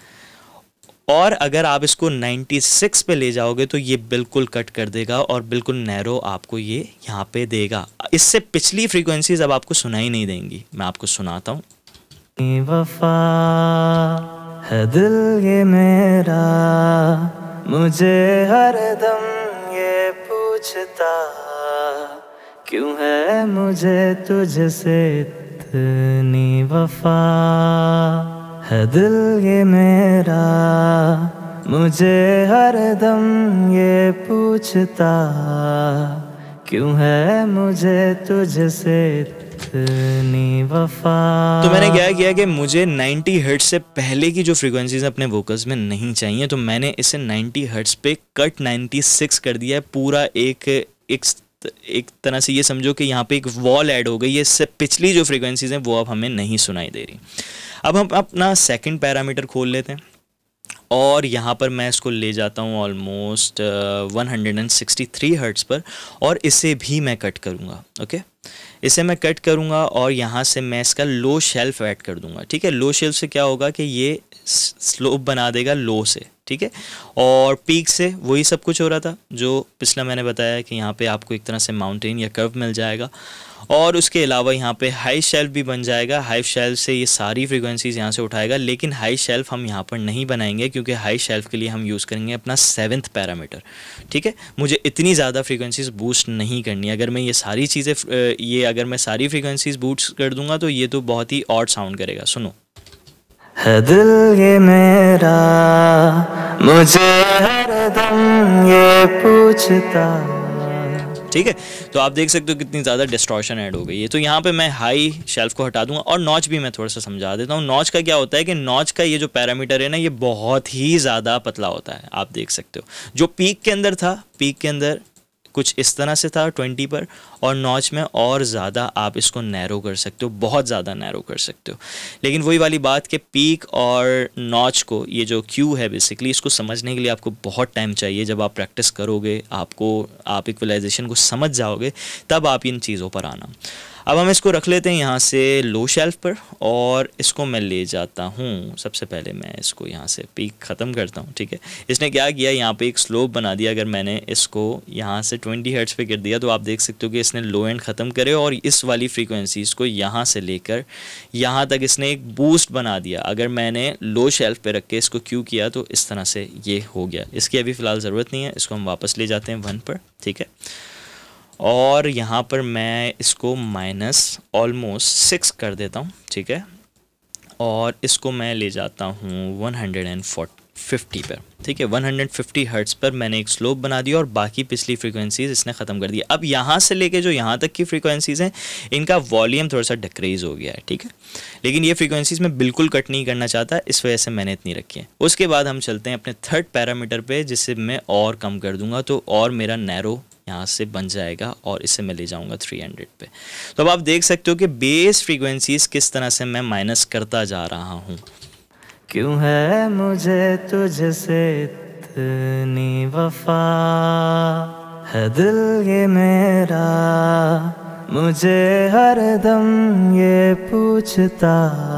और अगर आप इसको नाइन्टी सिक्स पे ले जाओगे तो ये बिल्कुल कट कर देगा और बिल्कुल नैरो आपको ये यहाँ पे देगा। इससे पिछली फ्रीक्वेंसीज अब आपको सुनाई नहीं देंगी। मैं आपको सुनाता हूँ। वफा है दिल ये मेरा, मुझे हरदम ये पूछता, क्यों है मुझे तुझसे इतनी वफा है दिल ये मेरा, मुझे हरदम ये पूछता, क्यों है मुझे तुझसे इतनी वफा। तो मैंने क्या किया कि मुझे नब्बे हर्ट्ज से पहले की जो फ्रीक्वेंसीज अपने वोकल्स में नहीं चाहिए, तो मैंने इसे नब्बे हर्ट्ज पे कट छियानवे कर दिया है। पूरा एक एक एक तरह से ये समझो कि यहाँ पे एक वॉल ऐड हो गई है, इससे पिछली जो फ्रीक्वेंसीज हैं वो अब हमें नहीं सुनाई दे रही। अब हम अपना सेकंड पैरामीटर खोल लेते हैं और यहाँ पर मैं इसको ले जाता हूँ almost one sixty three hertz पर, और इसे भी मैं कट करूँगा। ओके, इसे मैं कट करूँगा और यहाँ से मैं इसका लो शेल्फ ऐड कर दूँगा। ठीक है, लो शेल्फ से क्या होगा कि ये स्लोप बना देगा लो से। ठीक है, और पीक से वही सब कुछ हो रहा था जो पिछला मैंने बताया कि यहाँ पे आपको एक तरह से माउंटेन या कर्व मिल जाएगा, और उसके अलावा यहाँ पे हाई शेल्फ भी बन जाएगा। हाई शेल्फ से ये सारी फ्रीक्वेंसीज यहाँ से उठाएगा, लेकिन हाई शेल्फ हम यहाँ पर नहीं बनाएंगे क्योंकि हाई शेल्फ के लिए हम यूज़ करेंगे अपना सेवन्थ पैरामीटर। ठीक है, मुझे इतनी ज़्यादा फ्रीक्वेंसीज बूस्ट नहीं करनी। अगर मैं ये सारी चीज़ें ये अगर मैं सारी फ्रीक्वेंसीज बूस्ट कर दूंगा तो ये तो बहुत ही ऑड साउंड करेगा। सुनो, है दिल ये मेरा, मुझे हरदम ये पूछता। ठीक है, तो आप देख सकते हो कितनी ज़्यादा डिस्टॉर्शन ऐड हो गई है। तो यहाँ पे मैं हाई शेल्फ को हटा दूंगा, और नॉच भी मैं थोड़ा सा समझा देता हूँ। नॉच का क्या होता है कि नॉच का ये जो पैरामीटर है ना, ये बहुत ही ज़्यादा पतला होता है। आप देख सकते हो जो पीक के अंदर था, पीक के अंदर कुछ इस तरह से था ट्वेंटी पर, और नॉच में और ज़्यादा आप इसको नैरो कर सकते हो, बहुत ज़्यादा नैरो कर सकते हो। लेकिन वही वाली बात कि पीक और नॉच को, ये जो क्यू है बेसिकली, इसको समझने के लिए आपको बहुत टाइम चाहिए। जब आप प्रैक्टिस करोगे, आपको आप इक्वलाइजेशन को समझ जाओगे, तब आप इन चीज़ों पर आना। अब हम इसको रख लेते हैं यहाँ से लो शेल्फ पर, और इसको मैं ले जाता हूँ। सबसे पहले मैं इसको यहाँ से पीक ख़त्म करता हूँ। ठीक है, इसने क्या किया, यहाँ पे एक स्लोप बना दिया। अगर मैंने इसको यहाँ से ट्वेंटी हर्ट्ज पे कर दिया तो आप देख सकते हो कि इसने लो एंड ख़त्म करे, और इस वाली फ्रीक्वेंसीज़ को यहाँ से लेकर यहाँ तक इसने एक बूस्ट बना दिया। अगर मैंने लो शेल्फ पे रख के इसको क्यू किया तो इस तरह से ये हो गया। इसकी अभी फ़िलहाल ज़रूरत नहीं है, इसको हम वापस ले जाते हैं वन पर। ठीक है, और यहाँ पर मैं इसको माइनस ऑलमोस्ट सिक्स कर देता हूँ। ठीक है, और इसको मैं ले जाता हूँ वन फिफ्टी पर। ठीक है, वन फिफ्टी हर्ट्ज पर मैंने एक स्लोप बना दिया, और बाकी पिछली फ्रीक्वेंसीज इसने ख़त्म कर दिया। अब यहाँ से लेके जो यहाँ तक की फ्रीक्वेंसीज़ हैं, इनका वॉल्यूम थोड़ा सा डिक्रीज़ हो गया है। ठीक है, लेकिन ये फ्रीक्वेंसीज मैं बिल्कुल कट नहीं करना चाहता, इस वजह से मैंने इतनी रखी है। उसके बाद हम चलते हैं अपने थर्ड पैरामीटर पे, जिससे मैं और कम कर दूंगा, तो और मेरा नैरो यहाँ से बन जाएगा, और इसे मैं ले जाऊँगा थ्री हंड्रेड पे। तो अब आप देख सकते हो कि बेस फ्रीक्वेंसीज किस तरह से मैं माइनस करता जा रहा हूँ। क्यों है मुझे तुझसे इतनी वफा, है दिल ये मेरा, मुझे हरदम ये पूछता,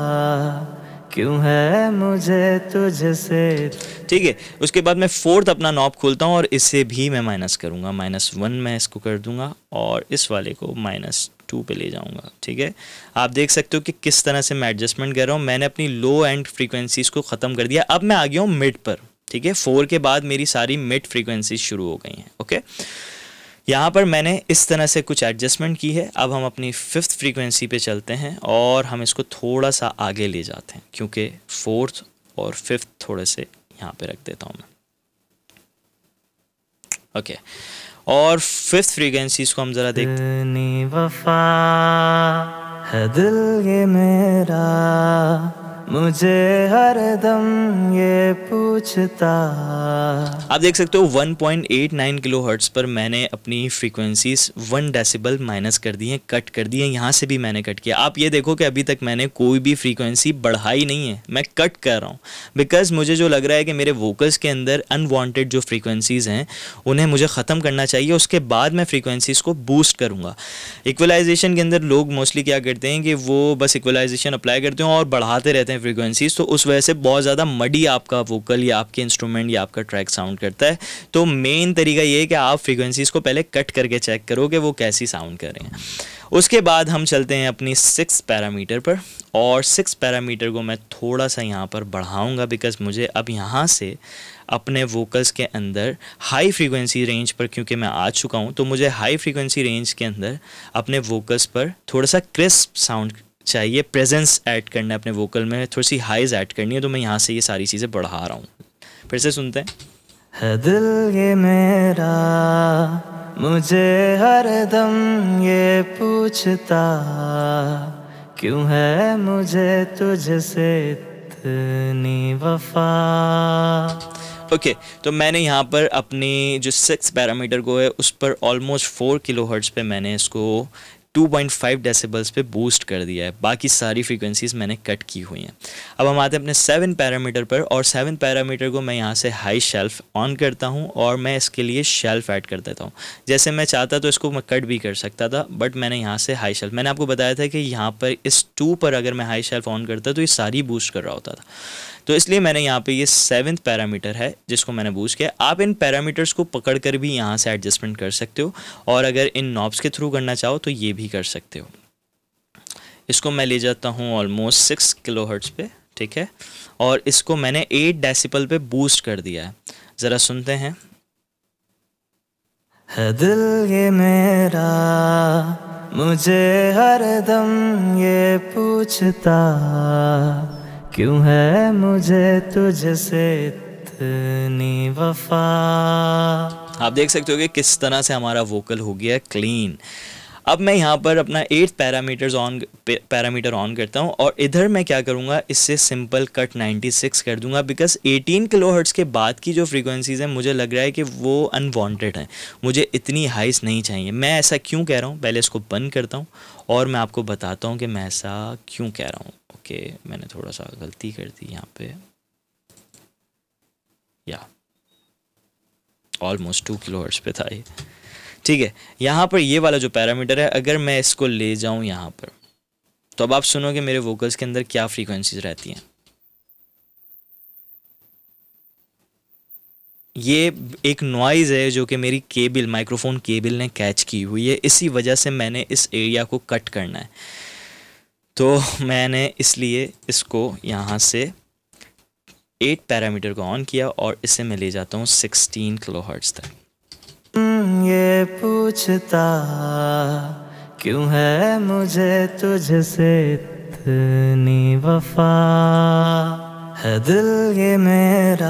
क्यों है मुझे तुझसे। ठीक है, उसके बाद मैं फोर्थ अपना नॉब खोलता हूँ, और इसे भी मैं माइनस करूँगा। माइनस वन मैं इसको कर दूँगा, और इस वाले को माइनस टू पे ले जाऊँगा। ठीक है, आप देख सकते हो कि किस तरह से मैं एडजस्टमेंट कर रहा हूँ। मैंने अपनी लो एंड फ्रीक्वेंसीज को ख़त्म कर दिया। अब मैं आ गया हूँ मिड पर। ठीक है, फोर के बाद मेरी सारी मिड फ्रीक्वेंसीज शुरू हो गई हैं। ओके, यहाँ पर मैंने इस तरह से कुछ एडजस्टमेंट की है। अब हम अपनी फिफ्थ फ्रीक्वेंसी पे चलते हैं, और हम इसको थोड़ा सा आगे ले जाते हैं, क्योंकि फोर्थ और फिफ्थ थोड़े से यहाँ पे रख देता हूँ मैं। ओके, और फिफ्थ फ्रीक्वेंसीज को हम ज़रा देखते हैं। वफा है दिल ये मेरा, मुझे हरदम ये पूछता। आप देख सकते हो one point eight nine kilo hertz पर मैंने अपनी फ्रीक्वेंसीज वन डेसिबल माइनस कर दी हैं, कट कर दी हैं। यहाँ से भी मैंने कट किया। आप ये देखो कि अभी तक मैंने कोई भी फ्रीक्वेंसी बढ़ाई नहीं है, मैं कट कर रहा हूँ, बिकॉज मुझे जो लग रहा है कि मेरे वोकल्स के अंदर अनवांटेड जो फ्रीक्वेंसीज़ हैं उन्हें मुझे ख़त्म करना चाहिए। उसके बाद मैं फ्रीक्वेंसीज़ को बूस्ट करूँगा। इक्वलाइजेशन के अंदर लोग मोस्टली क्या करते हैं कि वो बस इक्वलाइजेशन अप्लाई करते हैं और बढ़ाते रहते हैं फ्रीक्वेंसीज, तो उस वजह से बहुत ज़्यादा मडी आपका वोकल या आपके इंस्ट्रूमेंट या आपका ट्रैक साउंड करता है। तो मेन तरीका ये है कि आप फ्रीक्वेंसीज को पहले कट करके चेक करो कि वो कैसी साउंड कर रहे हैं। उसके बाद हम चलते हैं अपनी सिक्स पैरामीटर पर, और सिक्स पैरामीटर को मैं थोड़ा सा यहाँ पर बढ़ाऊँगा बिकॉज़ मुझे अब यहाँ से अपने वोकल्स के अंदर हाई फ्रीक्वेंसी रेंज पर, क्योंकि मैं आ चुका हूँ, तो मुझे हाई फ्रीक्वेंसी रेंज के अंदर अपने वोकल्स पर थोड़ा सा क्रिस्प साउंड चाहिए, प्रेजेंस ऐड करना है अपने वोकल में, थोड़ी सी हाइज ऐड करनी है, तो मैं यहाँ से ये सारी चीज़ें बढ़ा रहा हूँ। फिर से सुनते हैं। है दिल ये मेरा मुझे हरदम ये पूछता, क्यों है मुझे तुझसे इतनी वफा। ओके okay, तो मैंने यहाँ पर अपनी जो सिक्स पैरामीटर को है उस पर ऑलमोस्ट फोर किलो हर्ट्ज़ पे मैंने इसको टू पॉइंट फाइव डेसिबल्स पे बूस्ट कर दिया है, बाकी सारी फ्रीक्वेंसीज़ मैंने कट की हुई हैं। अब हम आते हैं अपने सेवन पैरामीटर पर, और सेवन पैरामीटर को मैं यहाँ से हाई शेल्फ ऑन करता हूँ और मैं इसके लिए शेल्फ ऐड कर देता हूँ। जैसे मैं चाहता तो इसको मैं कट भी कर सकता था, बट मैंने यहाँ से हाई शेल्फ, मैंने आपको बताया था कि यहाँ पर इस टू पर अगर मैं हाई शेल्फ ऑन करता तो ये सारी बूस्ट कर रहा होता था, तो इसलिए मैंने यहाँ पे ये सेवन्थ पैरामीटर है जिसको मैंने बूस्ट किया। आप इन पैरामीटर्स को पकड़ कर भी यहाँ से एडजस्टमेंट कर सकते हो, और अगर इन नॉब्स के थ्रू करना चाहो तो ये भी कर सकते हो। इसको मैं ले जाता हूँ ऑलमोस्ट सिक्स किलो हर्ट्ज़ पे, ठीक है, और इसको मैंने एट डेसिबल पे बूस्ट कर दिया है। ज़रा सुनते हैं। है दिल ये मेरा मुझे हरदम ये पूछता, क्यों है मुझे तुझसे इतनी वफा। आप देख सकते हो कि किस तरह से हमारा वोकल हो गया क्लीन। अब मैं यहाँ पर अपना eight parameters on parameter on करता हूँ, और इधर मैं क्या करूँगा, इससे सिंपल कट नाइन्टी सिक्स कर दूँगा बिकॉज एटीन किलोहर्ट्ज़ के बाद की जो फ्रीक्वेंसीज़ हैं मुझे लग रहा है कि वो अनवांटेड हैं, मुझे इतनी हाइस नहीं चाहिए। मैं ऐसा क्यों कह रहा हूँ, पहले इसको बंद करता हूँ और मैं आपको बताता हूँ कि मैं ऐसा क्यों कह रहा हूँ। ओके, मैंने थोड़ा सा गलती कर दी यहाँ पे, या ऑलमोस्ट टू किलोहर्ट्ज़ पे था ये, ठीक है। यहाँ पर ये वाला जो पैरामीटर है, अगर मैं इसको ले जाऊँ यहाँ पर, तो अब आप सुनोगे मेरे वोकल्स के अंदर क्या फ्रीक्वेंसीज रहती हैं। ये एक नॉइज़ है जो कि मेरी केबल, माइक्रोफोन केबल ने कैच की हुई है, इसी वजह से मैंने इस एरिया को कट करना है, तो मैंने इसलिए इसको यहाँ से एट पैरामीटर को ऑन किया और इसे मैं ले जाता हूँ सिक्सटीन किलोहर्ट्ज़ तक। ये पूछता, क्यों है मुझे तुझसे इतनी वफा। है दिल ये मेरा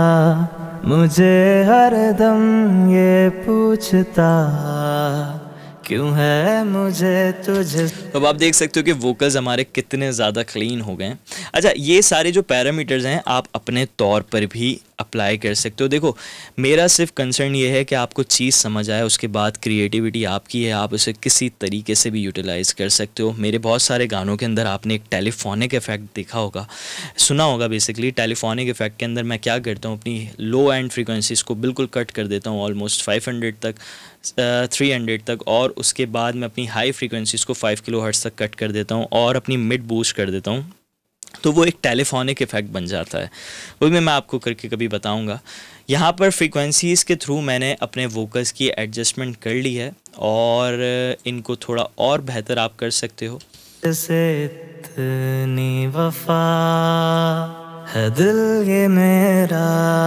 मुझे हरदम ये पूछता, क्यों है मुझे तुझे। तो अब आप देख सकते हो कि वोकल्स हमारे कितने ज़्यादा क्लीन हो गए हैं। अच्छा, ये सारे जो पैरामीटर्स हैं आप अपने तौर पर भी अप्लाई कर सकते हो। देखो, मेरा सिर्फ कंसर्न ये है कि आपको चीज़ समझ आए, उसके बाद क्रिएटिविटी आपकी है, आप उसे किसी तरीके से भी यूटिलाइज़ कर सकते हो। मेरे बहुत सारे गानों के अंदर आपने एक टेलीफोनिक इफेक्ट देखा होगा, सुना होगा। बेसिकली टेलीफोनिक इफेक्ट के अंदर मैं क्या करता हूँ, अपनी लो एंड फ्रीक्वेंसीज़ को बिल्कुल कट कर देता हूँ ऑलमोस्ट फाइव हंड्रेड तक, थ्री हंड्रेड तक, और उसके बाद मैं अपनी हाई फ्रीक्वेंसीज़ को फाइव किलो हर्ट्ज़ तक कट कर देता हूँ और अपनी मिड बूस्ट कर देता हूँ, तो वो एक टेलीफोनिक इफेक्ट बन जाता है। वो भी मैं आपको करके कभी बताऊंगा। यहाँ पर फ्रीक्वेंसीज़ के थ्रू मैंने अपने वोकल्स की एडजस्टमेंट कर ली है, और इनको थोड़ा और बेहतर आप कर सकते हो। से इतनी वफा है दिल ये मेरा,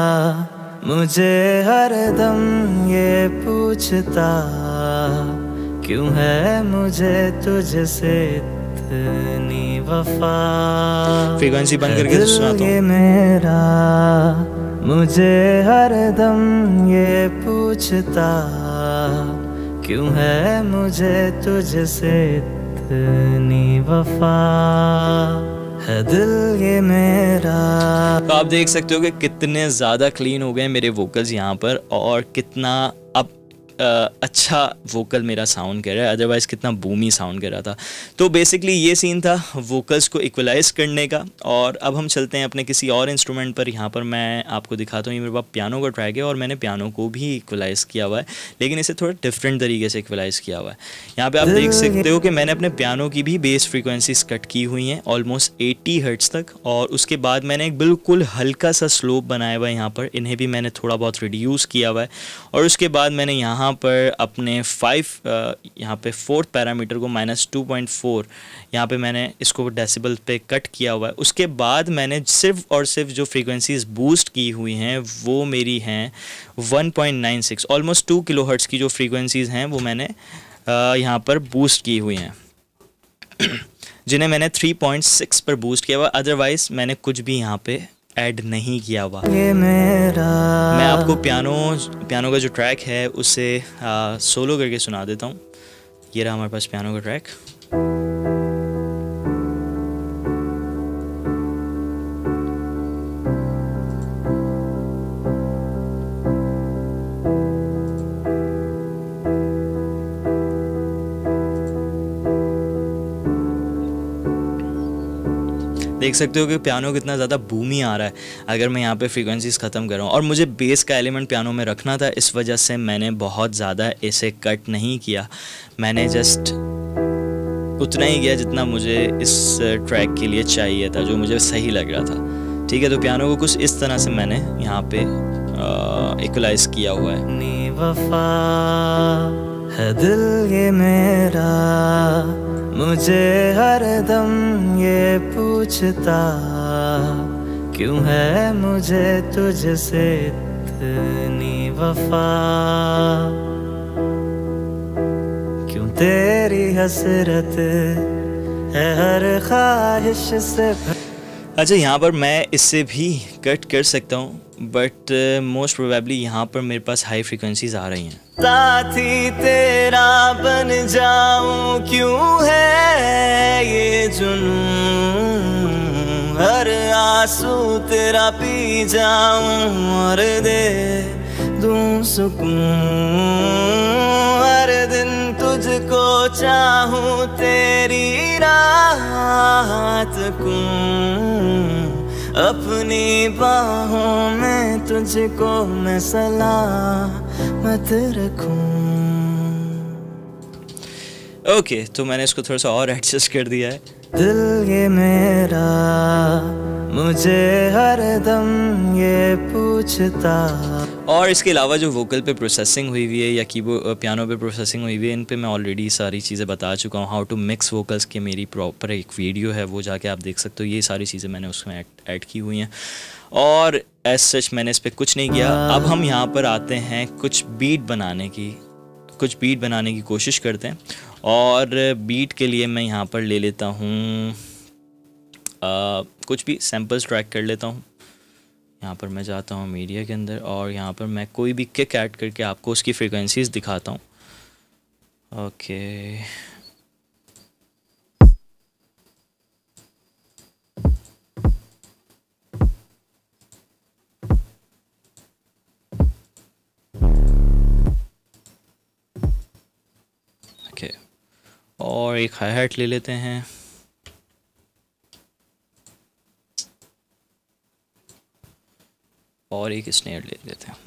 मुझे हरदम ये पूछता, क्यों है मुझे तुझसे इतनी वफा। फ्रीक्वेंसी बंद करके सुनाता हूँ। मेरा मुझे हरदम ये पूछता, क्यों है मुझे तुझसे इतनी वफा। है दिल ये मेरा। तो आप देख सकते हो कि कितने ज़्यादा क्लीन हो गए मेरे वोकल्स यहाँ पर, और कितना अब Uh, अच्छा वोकल मेरा साउंड कर रहा है, अदरवाइज़ कितना बूमी साउंड कर रहा था। तो बेसिकली ये सीन था वोकल्स को इक्वलाइज करने का। और अब हम चलते हैं अपने किसी और इंस्ट्रूमेंट पर। यहाँ पर मैं आपको दिखाता हूँ, ये मेरे पास पियानो का ट्रैक है और मैंने पियानो को भी इक्वलाइज़ किया हुआ है, लेकिन इसे थोड़ा डिफरेंट तरीके से इक्वलाइज़ किया हुआ है। यहाँ पर आप देख सकते हो कि मैंने अपने पियानो की भी बेस फ्रीक्वेंसीज कट की हुई हैं ऑलमोस्ट एट्टी हर्ट्ज़ तक, और उसके बाद मैंने एक बिल्कुल हल्का सा स्लोप बनाया हुआ है यहाँ पर, इन्हें भी मैंने थोड़ा बहुत रिड्यूस किया हुआ है। और उसके बाद मैंने यहाँ यहाँ पर अपने फाइव यहाँ पे फोर्थ पैरामीटर को माइनस टू पॉइंट फोर यहाँ पर मैंने इसको डेसिबल पे कट किया हुआ है। उसके बाद मैंने सिर्फ और सिर्फ जो फ्रीक्वेंसीज बूस्ट की हुई हैं वो मेरी हैं one point nine six, almost two kilo hertz की जो फ्रीक्वेंसीज़ हैं वो मैंने यहाँ पर बूस्ट की हुई हैं जिन्हें मैंने थ्री पॉइंट सिक्स पर बूस्ट किया हुआ। अदरवाइज़ मैंने कुछ भी यहाँ पे ऐड नहीं किया हुआ। मैं आपको पियानो पियानो का जो ट्रैक है उसे आ, सोलो करके सुना देता हूँ। ये रहा हमारे पास पियानो का ट्रैक। देख सकते हो कि पियानो कितना ज़्यादा बूमी आ रहा है अगर मैं यहाँ पे फ्रीक्वेंसीज ख़त्म कर रहा हूँ। और मुझे बेस का एलिमेंट पियानो में रखना था, इस वजह से मैंने बहुत ज़्यादा इसे कट नहीं किया। मैंने जस्ट उतना ही किया जितना मुझे इस ट्रैक के लिए चाहिए था, जो मुझे सही लग रहा था। ठीक है, तो पियानो को कुछ इस तरह से मैंने यहाँ पे इक्वलाइज किया हुआ है। नी वफा है दिल ये मेरा, मुझे हर दम ये पूछता क्यों है मुझे तुझसे इतनी वफा, क्यों तेरी हसरत है हर ख्वाहिश से। अच्छा, यहाँ पर मैं इससे भी कट कर सकता हूँ, बट मोस्ट प्रोबेबली यहाँ पर मेरे पास हाई फ्रीक्वेंसीज आ रही हैं। साथी तेरा बन जाऊं क्यों है ये जुनून, हर आंसू तेरा पी जाऊं और दे दूं सुकून, हर दिन तुझको चाहूं तेरी रात को, अपनी बाहों में तुझको मैं सलामत रखूं। ओके okay, तो मैंने इसको थोड़ा सा और एडजस्ट कर दिया है। दिल ये मेरा मुझे हर दम ये पूछता। और इसके अलावा जो वोकल पे प्रोसेसिंग हुई हुई है या कीबोर्ड पियानो पे प्रोसेसिंग हुई हुई है, इन पे मैं ऑलरेडी सारी चीज़ें बता चुका हूँ। हाउ टू मिक्स वोकल्स की मेरी प्रॉपर एक वीडियो है, वो जाके आप देख सकते हो। ये सारी चीज़ें मैंने उसमें ऐड की हुई हैं और एज सच मैंने इस पर कुछ नहीं किया। अब हम यहाँ पर आते हैं कुछ बीट बनाने की कुछ बीट बनाने की कोशिश करते हैं। और बीट के लिए मैं यहाँ पर ले लेता हूँ कुछ भी सैम्पल्स ट्रैक कर लेता हूँ। यहाँ पर मैं जाता हूँ मीडिया के अंदर और यहाँ पर मैं कोई भी किक ऐड करके आपको उसकी फ्रीक्वेंसीज दिखाता हूँ। ओके, ओके, और एक हाई हैट ले लेते हैं। और एक स्नेयर ले लेते हैं।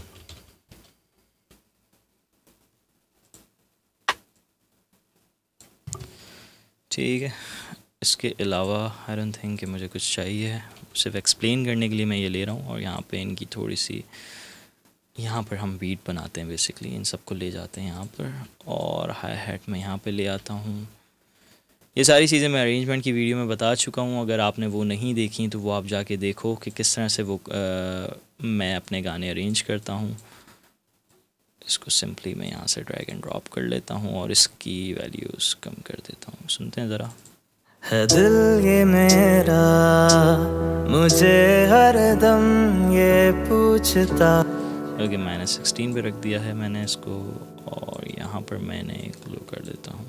ठीक है, इसके अलावा आई डोंट थिंक कि मुझे कुछ चाहिए, सिर्फ एक्सप्लेन करने के लिए मैं ये ले रहा हूँ। और यहाँ पे इनकी थोड़ी सी, यहाँ पर हम बीट बनाते हैं बेसिकली, इन सबको ले जाते हैं यहाँ पर। और हाई हैट मैं यहाँ पे ले आता हूँ। ये सारी चीज़ें मैं अरेंजमेंट की वीडियो में बता चुका हूँ। अगर आपने वो नहीं देखी तो वो आप जाके देखो कि किस तरह से वो आ, मैं अपने गाने अरेंज करता हूँ। इसको सिंपली मैं यहाँ से ड्रैग एंड ड्रॉप कर लेता हूँ और इसकी वैल्यूज़ कम कर देता हूँ। सुनते हैं ज़रा। है दिल ये मेरा मुझे हर दम ये पूछता। ओके, माइनस सिक्सटीन पे रख दिया है मैंने इसको और यहाँ पर मैंने एक लो कर देता हूँ।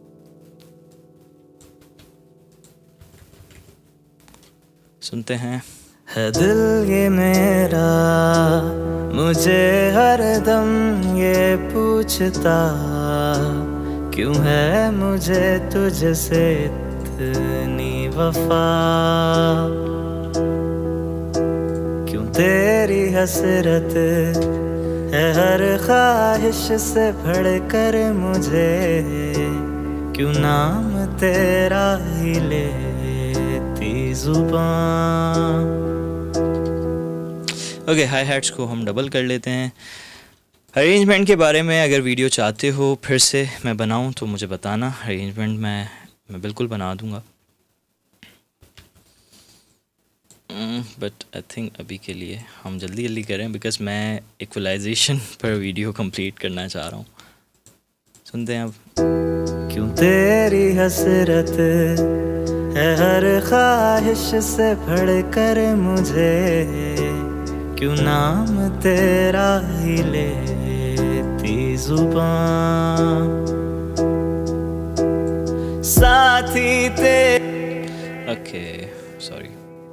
सुनते हैं। है दिल ये मेरा मुझे हर दम ये पूछता क्यों है मुझे तुझसे इतनी वफा, क्यों तेरी हसरत है हर ख्वाहिश से भड़कर मुझे, क्यों नाम तेरा ही लेती जुबान। ओके, हाई हैट्स को हम डबल कर लेते हैं। अरेंजमेंट के बारे में अगर वीडियो चाहते हो फिर से मैं बनाऊं तो मुझे बताना, अरेंजमेंट मैं मैं बिल्कुल बना दूंगा। बट आई थिंक अभी के लिए हम जल्दी जल्दी करें बिकॉज़ मैं इक्वलाइजेशन पर वीडियो कंप्लीट करना चाह रहा हूँ। सुनते हैं अब। क्यों तेरी हसरत है हर ख्वाहिश से भड़ कर मुझे, क्यों नाम तेरा ही लेती जुबान, साथी ते ओके सॉरी।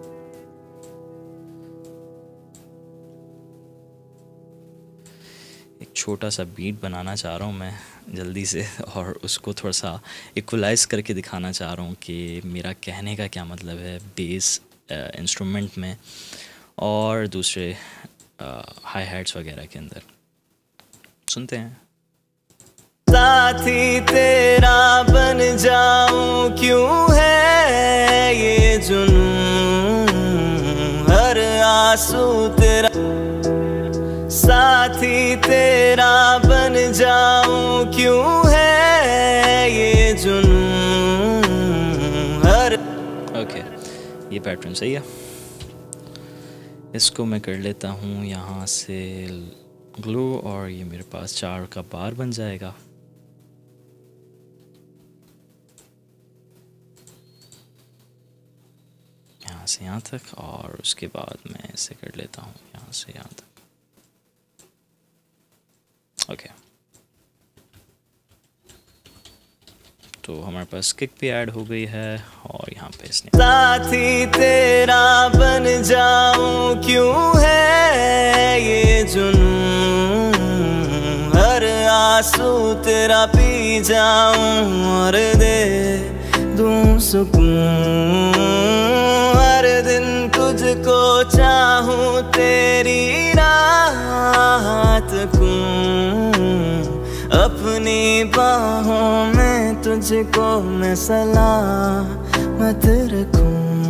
एक छोटा सा बीट बनाना चाह रहा हूँ मैं जल्दी से, और उसको थोड़ा सा इक्वलाइज करके दिखाना चाह रहा हूँ कि मेरा कहने का क्या मतलब है बेस इंस्ट्रूमेंट में और दूसरे हाई हैट्स वगैरह के अंदर। सुनते हैं। साथी तेरा बन जाऊं क्यों है ये जुनून, हर आंसू तेरा, साथी तेरा बन जाऊं क्यों है ये जुनून, हर ओके ये पैटर्न सही है। इसको मैं कर लेता हूँ यहाँ से ग्लू, और ये मेरे पास चार का बार बन जाएगा। यहाँ से यहाँ तक, और उसके बाद मैं इसे कर लेता हूँ यहाँ से यहाँ तक। ओके तो हमारे पास किक भी ऐड हो गई है, और यहाँ पे इसने साथी तेरा बन जाऊं क्यों है ये जुनून, हर आंसू तेरा पी जाऊं और दे दूं सुकून, हर दिन तुझको चाहूं तेरी रात को, अपनी बाहों में तुझको मैं सलामत रखूं।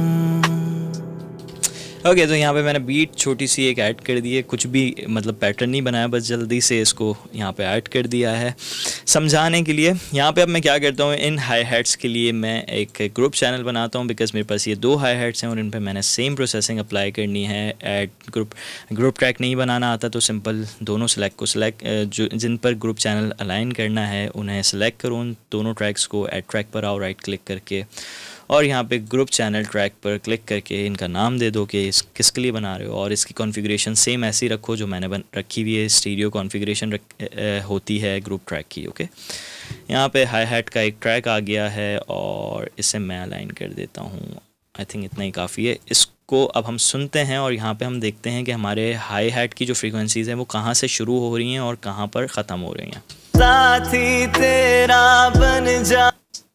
ओके okay, तो यहाँ पे मैंने बीट छोटी सी एक ऐड कर दी है, कुछ भी मतलब पैटर्न नहीं बनाया, बस जल्दी से इसको यहाँ पे ऐड कर दिया है समझाने के लिए। यहाँ पे अब मैं क्या करता हूँ, इन हाई हैट्स के लिए मैं एक ग्रुप चैनल बनाता हूँ बिकॉज मेरे पास ये दो हाई हैट्स हैं और इन पे मैंने सेम प्रोसेसिंग अप्लाई करनी है। ऐड ग्रुप ग्रुप ट्रैक नहीं बनाना आता तो सिंपल दोनों सेलेक्ट को सेलेक्ट जो जिन पर ग्रुप चैनल अलाइन करना है उन्हें सेलेक्ट करो, उन दोनों ट्रैक्स को ऐड ट्रैक पर आओ राइट क्लिक करके, और यहाँ पे ग्रुप चैनल ट्रैक पर क्लिक करके इनका नाम दे दो कि इस किसके लिए बना रहे हो, और इसकी कॉन्फ़िगरेशन सेम ऐसी रखो जो मैंने बन रखी हुई है, स्टीरियो कॉन्फ़िगरेशन होती है ग्रुप ट्रैक की। ओके यहाँ पे हाई हैट का एक ट्रैक आ गया है और इसे मैं अलाइन कर देता हूँ। आई थिंक इतना ही काफ़ी है। इसको अब हम सुनते हैं और यहाँ पे हम देखते हैं कि हमारे हाई हैट की जो फ्रीक्वेंसीज़ हैं वो कहाँ से शुरू हो रही हैं और कहाँ पर ख़त्म हो रही हैं। साथी तेरा बन जा,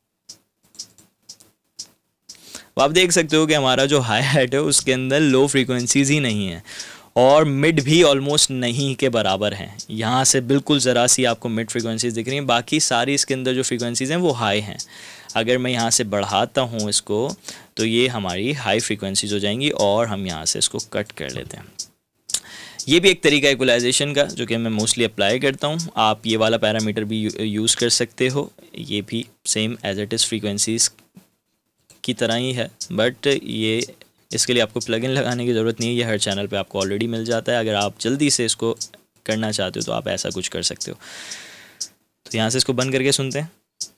आप देख सकते हो कि हमारा जो हाई हैट है उसके अंदर लो फ्रीक्वेंसीज़ ही नहीं है और मिड भी ऑलमोस्ट नहीं के बराबर हैं। यहाँ से बिल्कुल ज़रा सी आपको मिड फ्रीक्वेंसीज़ दिख रही हैं, बाकी सारी इसके अंदर जो फ्रीक्वेंसीज़ हैं वो हाई हैं। अगर मैं यहाँ से बढ़ाता हूँ इसको तो ये हमारी हाई फ्रीक्वेंसीज़ हो जाएंगी और हम यहाँ से इसको कट कर लेते हैं। ये भी एक तरीका है इक्वलाइजेशन का जो कि मैं मोस्टली अप्लाई करता हूँ। आप ये वाला पैरामीटर भी यूज़ कर सकते हो, ये भी same as it is frequencies की तरह ही है, बट ये इसके लिए आपको प्लगइन लगाने की ज़रूरत नहीं है, ये हर चैनल पे आपको ऑलरेडी मिल जाता है। अगर आप जल्दी से इसको करना चाहते हो तो आप ऐसा कुछ कर सकते हो। तो यहाँ से इसको बंद करके सुनते हैं।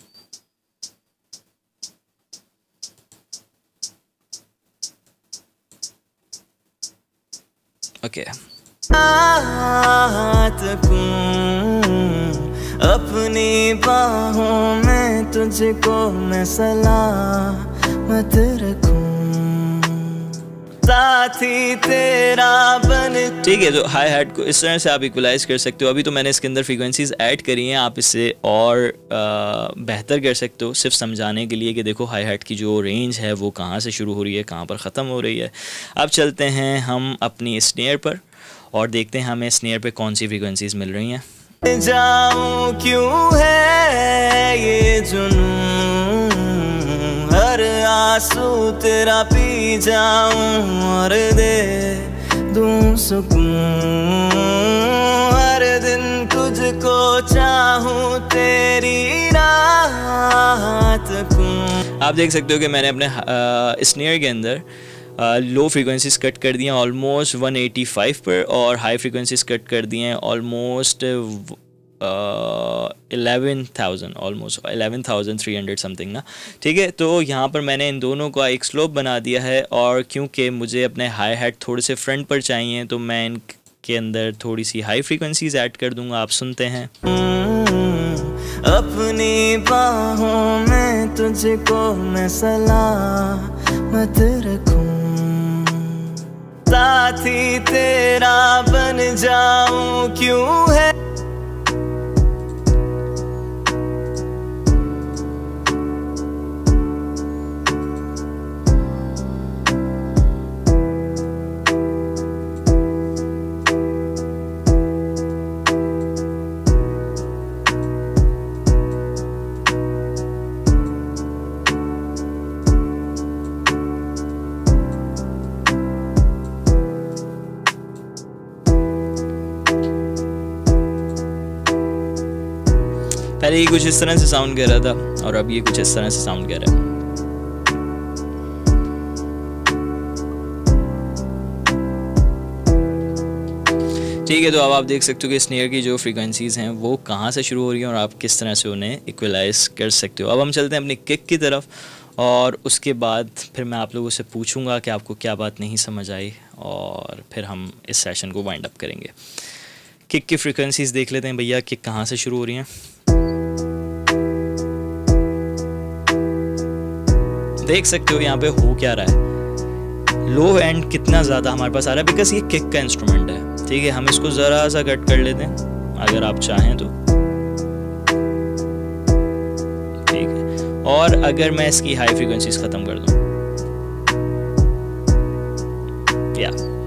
ओके अपनी बाहों में तुझको मैं सलामत रखूं, साथी तेरा बन। ठीक है, तो हाई हैट को इस तरह से आप इक्वलाइज कर सकते हो। अभी तो मैंने इसके अंदर फ्रीक्वेंसीज ऐड करी हैं, आप इससे और आ, बेहतर कर सकते हो सिर्फ समझाने के लिए कि देखो हाई हैट की जो रेंज है वो कहाँ से शुरू हो रही है, कहाँ पर ख़त्म हो रही है। अब चलते हैं हम अपनी स्नेयर पर और देखते हैं हमें स्नेयर पे कौन सी फ्रीक्वेंसीज मिल रही हैं। जाऊं क्यों है ये जुनून, हर आंसू तेरा पी जाऊं और दे दूं सुकून, हर दिन तुझको चाहूं तेरी रात को। आप देख सकते हो कि मैंने अपने स्नेयर के अंदर लो फ्रीक्वेंसीज कट कर दिए हैं ऑलमोस्ट वन एटी फाइव पर, और हाई फ्रीक्वेंसीज कट कर दिए हैं almost eleven thousand, almost eleven thousand three hundred something ना, ठीक है। तो यहाँ पर मैंने इन दोनों का एक स्लोप बना दिया है, और क्योंकि मुझे अपने हाई हैट थोड़े से फ्रंट पर चाहिए तो मैं इनके अंदर थोड़ी सी हाई फ्रीक्वेंसीज ऐड कर दूँगा। आप सुनते हैं। अपनी बाहों में तुझको मैं सलामत रखूं, साथी तेरा बन जाऊं क्यों है। पहले ये कुछ इस तरह से साउंड कर रहा था और अब ये कुछ इस तरह से साउंड कर रहा है। ठीक है, तो अब आप देख सकते हो कि स्नेयर की जो फ्रीक्वेंसीज़ हैं वो कहाँ से शुरू हो रही हैं और आप किस तरह से उन्हें इक्वलाइज कर सकते हो। अब हम चलते हैं अपनी किक की तरफ, और उसके बाद फिर मैं आप लोगों से पूछूंगा कि आपको क्या बात नहीं समझ आई, और फिर हम इस सेशन को वाइंड अप करेंगे। किक की फ्रीक्वेंसीज़ देख लेते हैं भैया, किक कहाँ से शुरू हो रही हैं। देख सकते हो यहाँ पे हो क्या रहा है, लो एंड कितना ज़्यादा हमारे पास आ रहा है, बिकॉज ये किक का इंस्ट्रूमेंट है। ठीक है, हम इसको ज़रा सा कट कर लेते हैं अगर आप चाहें तो। ठीक है, और अगर मैं इसकी हाई फ्रीक्वेंसीज ख़त्म कर दूँ, या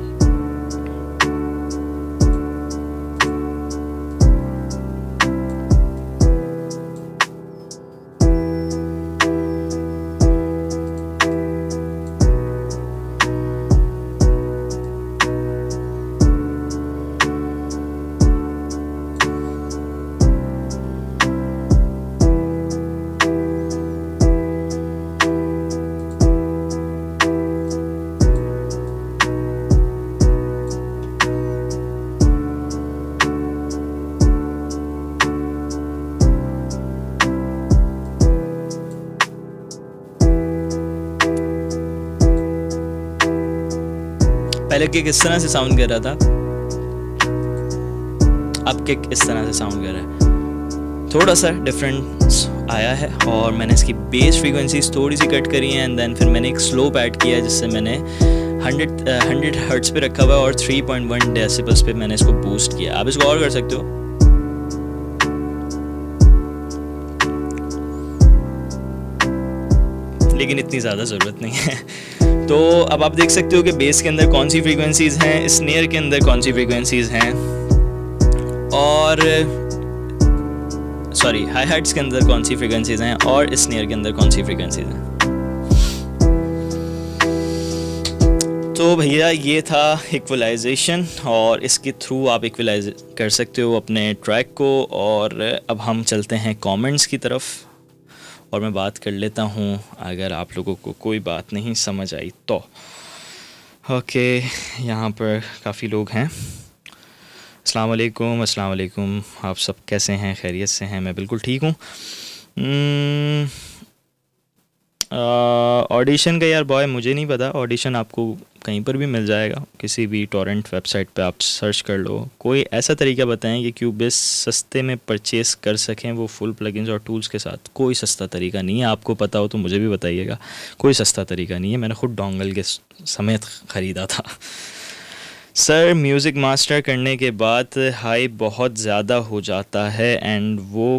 पहले किक इस तरह से साउंड कर रहा था, अब किक इस तरह से साउंड कर रहा है। थोड़ा सा डिफरेंस आया है, और मैंने इसकी बेस फ्रीक्वेंसीज थोड़ी सी कट करी हैं, एंड देन फिर मैंने एक स्लोप ऐड किया जिससे मैंने हंड्रेड हंड्रेड हर्ट्ज पे रखा हुआ है और थ्री पॉइंट वन डेसिबल्स पे मैंने इसको बूस्ट किया। आप इसको और कर सकते हो। लेकिन इतनी ज़्यादा ज़रूरत नहीं है। तो अब आप देख सकते हो कि बेस के अंदर कौन सी फ्रीक्वेंसीज़ हैं, स्नेयर के अंदर कौन सी फ्रीक्वेंसीज़ हैं, और सॉरी हाई हाइट्स के अंदर कौन सी फ्रीक्वेंसीज़ हैं, और स्नेयर के अंदर कौन सी फ्रीक्वेंसीज़ हैं। तो भैया ये था इक्वलाइजेशन, और इसके थ्रू आप इक्वलाइज कर सकते हो अपने ट्रैक को। और अब हम चलते हैं कमेंट्स की तरफ, और मैं बात कर लेता हूँ अगर आप लोगों को कोई बात नहीं समझ आई तो। ओके, यहाँ पर काफ़ी लोग हैं। अस्सलाम वालेकुम, अस्सलाम वालेकुम, आप सब कैसे हैं, खैरियत से हैं? मैं बिल्कुल ठीक हूँ। ऑडिशन का यार बॉय मुझे नहीं पता, ऑडिशन आपको कहीं पर भी मिल जाएगा, किसी भी टॉरेंट वेबसाइट पे आप सर्च कर लो। कोई ऐसा तरीका बताएं कि क्यूबेस सस्ते में परचेस कर सकें वो फुल प्लगइन्स और टूल्स के साथ। कोई सस्ता तरीका नहीं है, आपको पता हो तो मुझे भी बताइएगा। कोई सस्ता तरीका नहीं है, मैंने खुद डोंगल के समेत ख़रीदा था। सर म्यूज़िक मास्टर करने के बाद हाई बहुत ज़्यादा हो जाता है एंड वो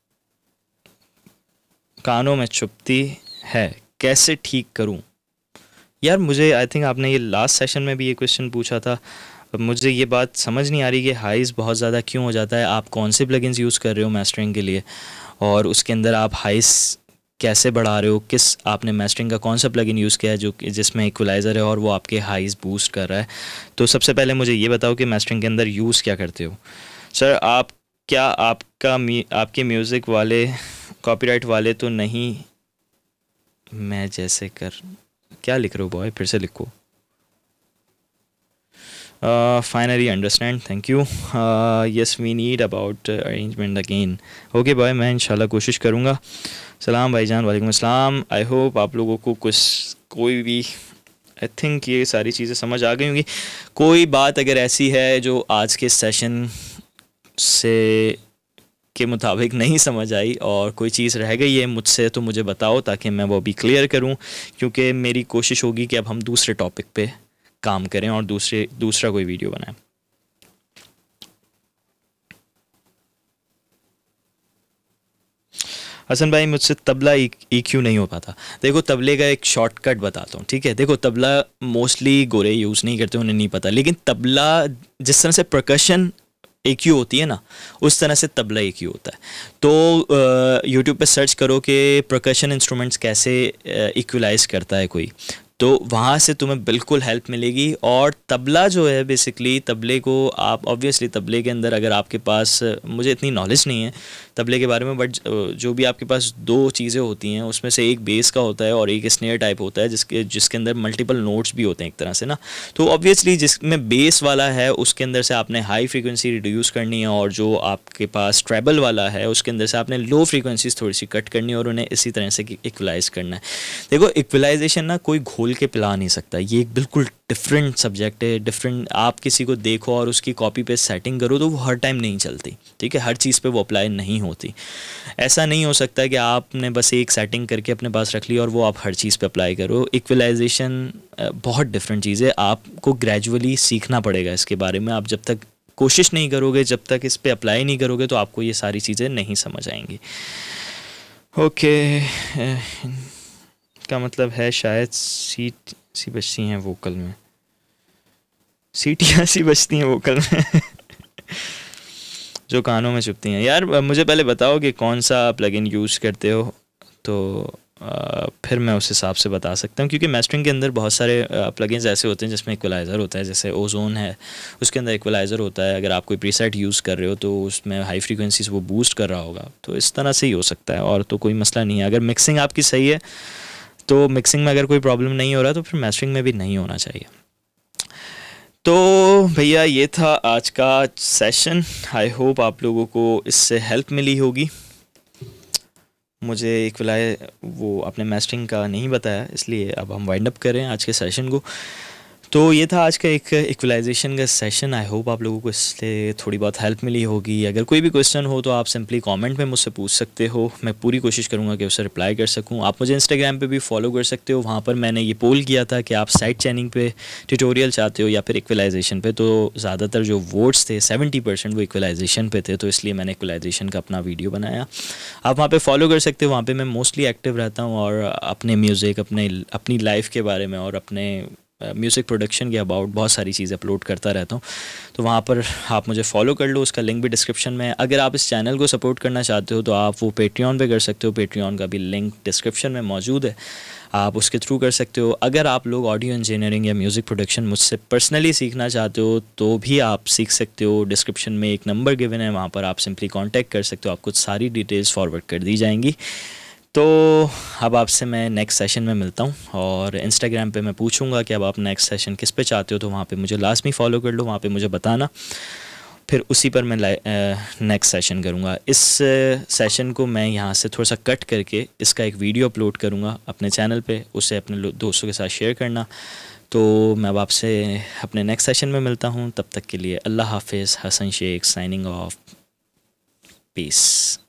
कानों में चुभती है, कैसे ठीक करूं? यार मुझे आई थिंक आपने ये लास्ट सेशन में भी ये क्वेश्चन पूछा था, मुझे ये बात समझ नहीं आ रही कि हाइज़ बहुत ज़्यादा क्यों हो जाता है। आप कौन से प्लगइन्स यूज़ कर रहे हो मास्टरिंग के लिए, और उसके अंदर आप हाइस कैसे बढ़ा रहे हो, किस आपने मास्टरिंग का कौन सा प्लगइन यूज़ किया है जो जिसमें इक्वलाइज़र है और वो आपके हाइज बूस्ट कर रहा है। तो सबसे पहले मुझे ये बताओ कि मास्टरिंग के अंदर यूज़ क्या करते हो। सर आप क्या आपका आपके म्यूज़िक वाले कॉपीराइट वाले तो नहीं, मैं जैसे कर क्या लिख रहे हो बॉय, फिर से लिखो। Finally understand, thank you. Yes we need about arrangement again. Okay bye, मैं इंशाल्लाह कोशिश करूँगा। सलाम भाईजान, वालेकुम अस्सलाम। आई होप आप लोगों को कुछ कोई भी आई थिंक ये सारी चीज़ें समझ आ गई होंगी। कोई बात अगर ऐसी है जो आज के सेशन से के मुताबिक नहीं समझ आई और कोई चीज़ रह गई है मुझसे तो मुझे बताओ ताकि मैं वो भी क्लियर करूं, क्योंकि मेरी कोशिश होगी कि अब हम दूसरे टॉपिक पे काम करें और दूसरे दूसरा कोई वीडियो बनाएं। हसन भाई मुझसे तबला ई क्यू नहीं हो पाता। देखो तबले का एक शॉर्टकट बताता हूँ, ठीक है। देखो तबला मोस्टली गोरे यूज़ नहीं करते, उन्हें नहीं पता, लेकिन तबला जिस तरह से परकशन ए क्यू होती है ना, उस तरह से तबला ए क्यू होता है। तो यूट्यूब पे सर्च करो कि परकशन इंस्ट्रूमेंट्स कैसे इक्वलाइज करता है कोई, तो वहाँ से तुम्हें बिल्कुल हेल्प मिलेगी। और तबला जो है बेसिकली, तबले को आप ऑब्वियसली तबले के अंदर अगर आपके पास, मुझे इतनी नॉलेज नहीं है तबले के बारे में, बट जो भी आपके पास दो चीज़ें होती हैं उसमें से एक बेस का होता है और एक स्नेयर टाइप होता है जिसके जिसके अंदर मल्टीपल नोट्स भी होते हैं एक तरह से ना। तो ऑब्वियसली जिसमें बेस वाला है उसके अंदर से आपने हाई फ्रीक्वेंसी रिड्यूस करनी है, और जो आपके पास ट्रेबल वाला है उसके अंदर से आपने लो फ्रीक्वेंसीज थोड़ी सी कट करनी है और उन्हें इसी तरह से इक्वलाइज करना है। देखो इक्वलाइजेशन ना कोई घोल के पिला नहीं सकता, ये एक बिल्कुल डिफरेंट सब्जेक्ट है, डिफरेंट। आप किसी को देखो और उसकी कॉपी पे सेटिंग करो तो वो हर टाइम नहीं चलती, ठीक है, हर चीज़ पे वो अप्लाई नहीं होती। ऐसा नहीं हो सकता कि आपने बस एक सेटिंग करके अपने पास रख ली और वो आप हर चीज़ पे अप्लाई करो। इक्वलाइजेशन बहुत डिफरेंट चीज़ है, आपको ग्रेजुअली सीखना पड़ेगा इसके बारे में। आप जब तक कोशिश नहीं करोगे, जब तक इस पर अप्लाई नहीं करोगे, तो आपको ये सारी चीज़ें नहीं समझ आएंगी। ओके, का मतलब है शायद सीट सी बजती हैं वोकल में, सीटियाँ सी बजती हैं वोकल में जो कानों में चुभती हैं। यार मुझे पहले बताओ कि कौन सा प्लगइन यूज़ करते हो, तो आ, फिर मैं उस हिसाब से बता सकता हूँ, क्योंकि मास्टरिंग के अंदर बहुत सारे प्लगइन्स ऐसे होते हैं जिसमें इक्वलाइज़र होता है। जैसे ओजोन है, उसके अंदर इक्वलाइज़र होता है। अगर आप कोई प्रीसेट यूज़ कर रहे हो तो उसमें हाई फ्रीक्वेंसीज वो बूस्ट कर रहा होगा, तो इस तरह से ही हो सकता है, और तो कोई मसला नहीं है। अगर मिक्सिंग आपकी सही है तो मिक्सिंग में अगर कोई प्रॉब्लम नहीं हो रहा तो फिर मास्टरिंग में भी नहीं होना चाहिए। तो भैया ये था आज का सेशन, आई होप आप लोगों को इससे हेल्प मिली होगी। मुझे इक्वलाई वो अपने मास्टरिंग का नहीं बताया, इसलिए अब हम वाइंड अप करें आज के सेशन को। तो ये था आज का एक इक्वलाइजेशन का सेशन। आई होप आप लोगों को इससे थोड़ी बहुत हेल्प मिली होगी। अगर कोई भी क्वेश्चन हो तो आप सिंपली कमेंट में मुझसे पूछ सकते हो, मैं पूरी कोशिश करूँगा कि उसे रिप्लाई कर सकूँ। आप मुझे इंस्टाग्राम पे भी फॉलो कर सकते हो, वहाँ पर मैंने ये पोल किया था कि आप साइड चैनिंग पे ट्यूटोरियल चाहते हो या फिर इक्वलाइजेशन पे, तो ज़्यादातर जो वोट्स थे सेवेंटी परसेंट वो इक्वलाइजेशन पे थे, तो इसलिए मैंने इक्वलाइजेशन का अपना वीडियो बनाया। आप वहाँ पर फॉलो कर सकते हो, वहाँ पर मैं मोस्टली एक्टिव रहता हूँ और अपने म्यूज़िक, अपने अपनी लाइफ के बारे में और अपने म्यूज़िक प्रोडक्शन के अबाउट बहुत सारी चीज़ें अपलोड करता रहता हूँ। तो वहाँ पर आप मुझे फॉलो कर लो, उसका लिंक भी डिस्क्रिप्शन में है। अगर आप इस चैनल को सपोर्ट करना चाहते हो तो आप वो पेट्रियन पे कर सकते हो, पेट्रियन का भी लिंक डिस्क्रिप्शन में मौजूद है, आप उसके थ्रू कर सकते हो। अगर आप लोग ऑडियो इंजीनियरिंग या म्यूज़िक प्रोडक्शन मुझसे पर्सनली सीखना चाहते हो तो भी आप सीख सकते हो। डिस्क्रिप्शन में एक नंबर गिवन है, वहाँ पर आप सिंपली कॉन्टैक्ट कर सकते हो, आपको सारी डिटेल्स फॉरवर्ड कर दी जाएंगी। तो अब आपसे मैं नेक्स्ट सेशन में मिलता हूँ, और इंस्टाग्राम पे मैं पूछूंगा कि अब आप नेक्स्ट सेशन किस पे चाहते हो, तो वहाँ पे मुझे लाजमी फॉलो कर लो, वहाँ पे मुझे बताना, फिर उसी पर मैं नेक्स्ट सेशन करूँगा। इस सेशन को मैं यहाँ से थोड़ा सा कट करके इसका एक वीडियो अपलोड करूँगा अपने चैनल पे, उसे अपने दोस्तों के साथ शेयर करना। तो मैं अब आपसे अपने नेक्स्ट सेशन में मिलता हूँ, तब तक के लिए अल्लाह हाफिज़। Hasan Shaikh signing off, piece.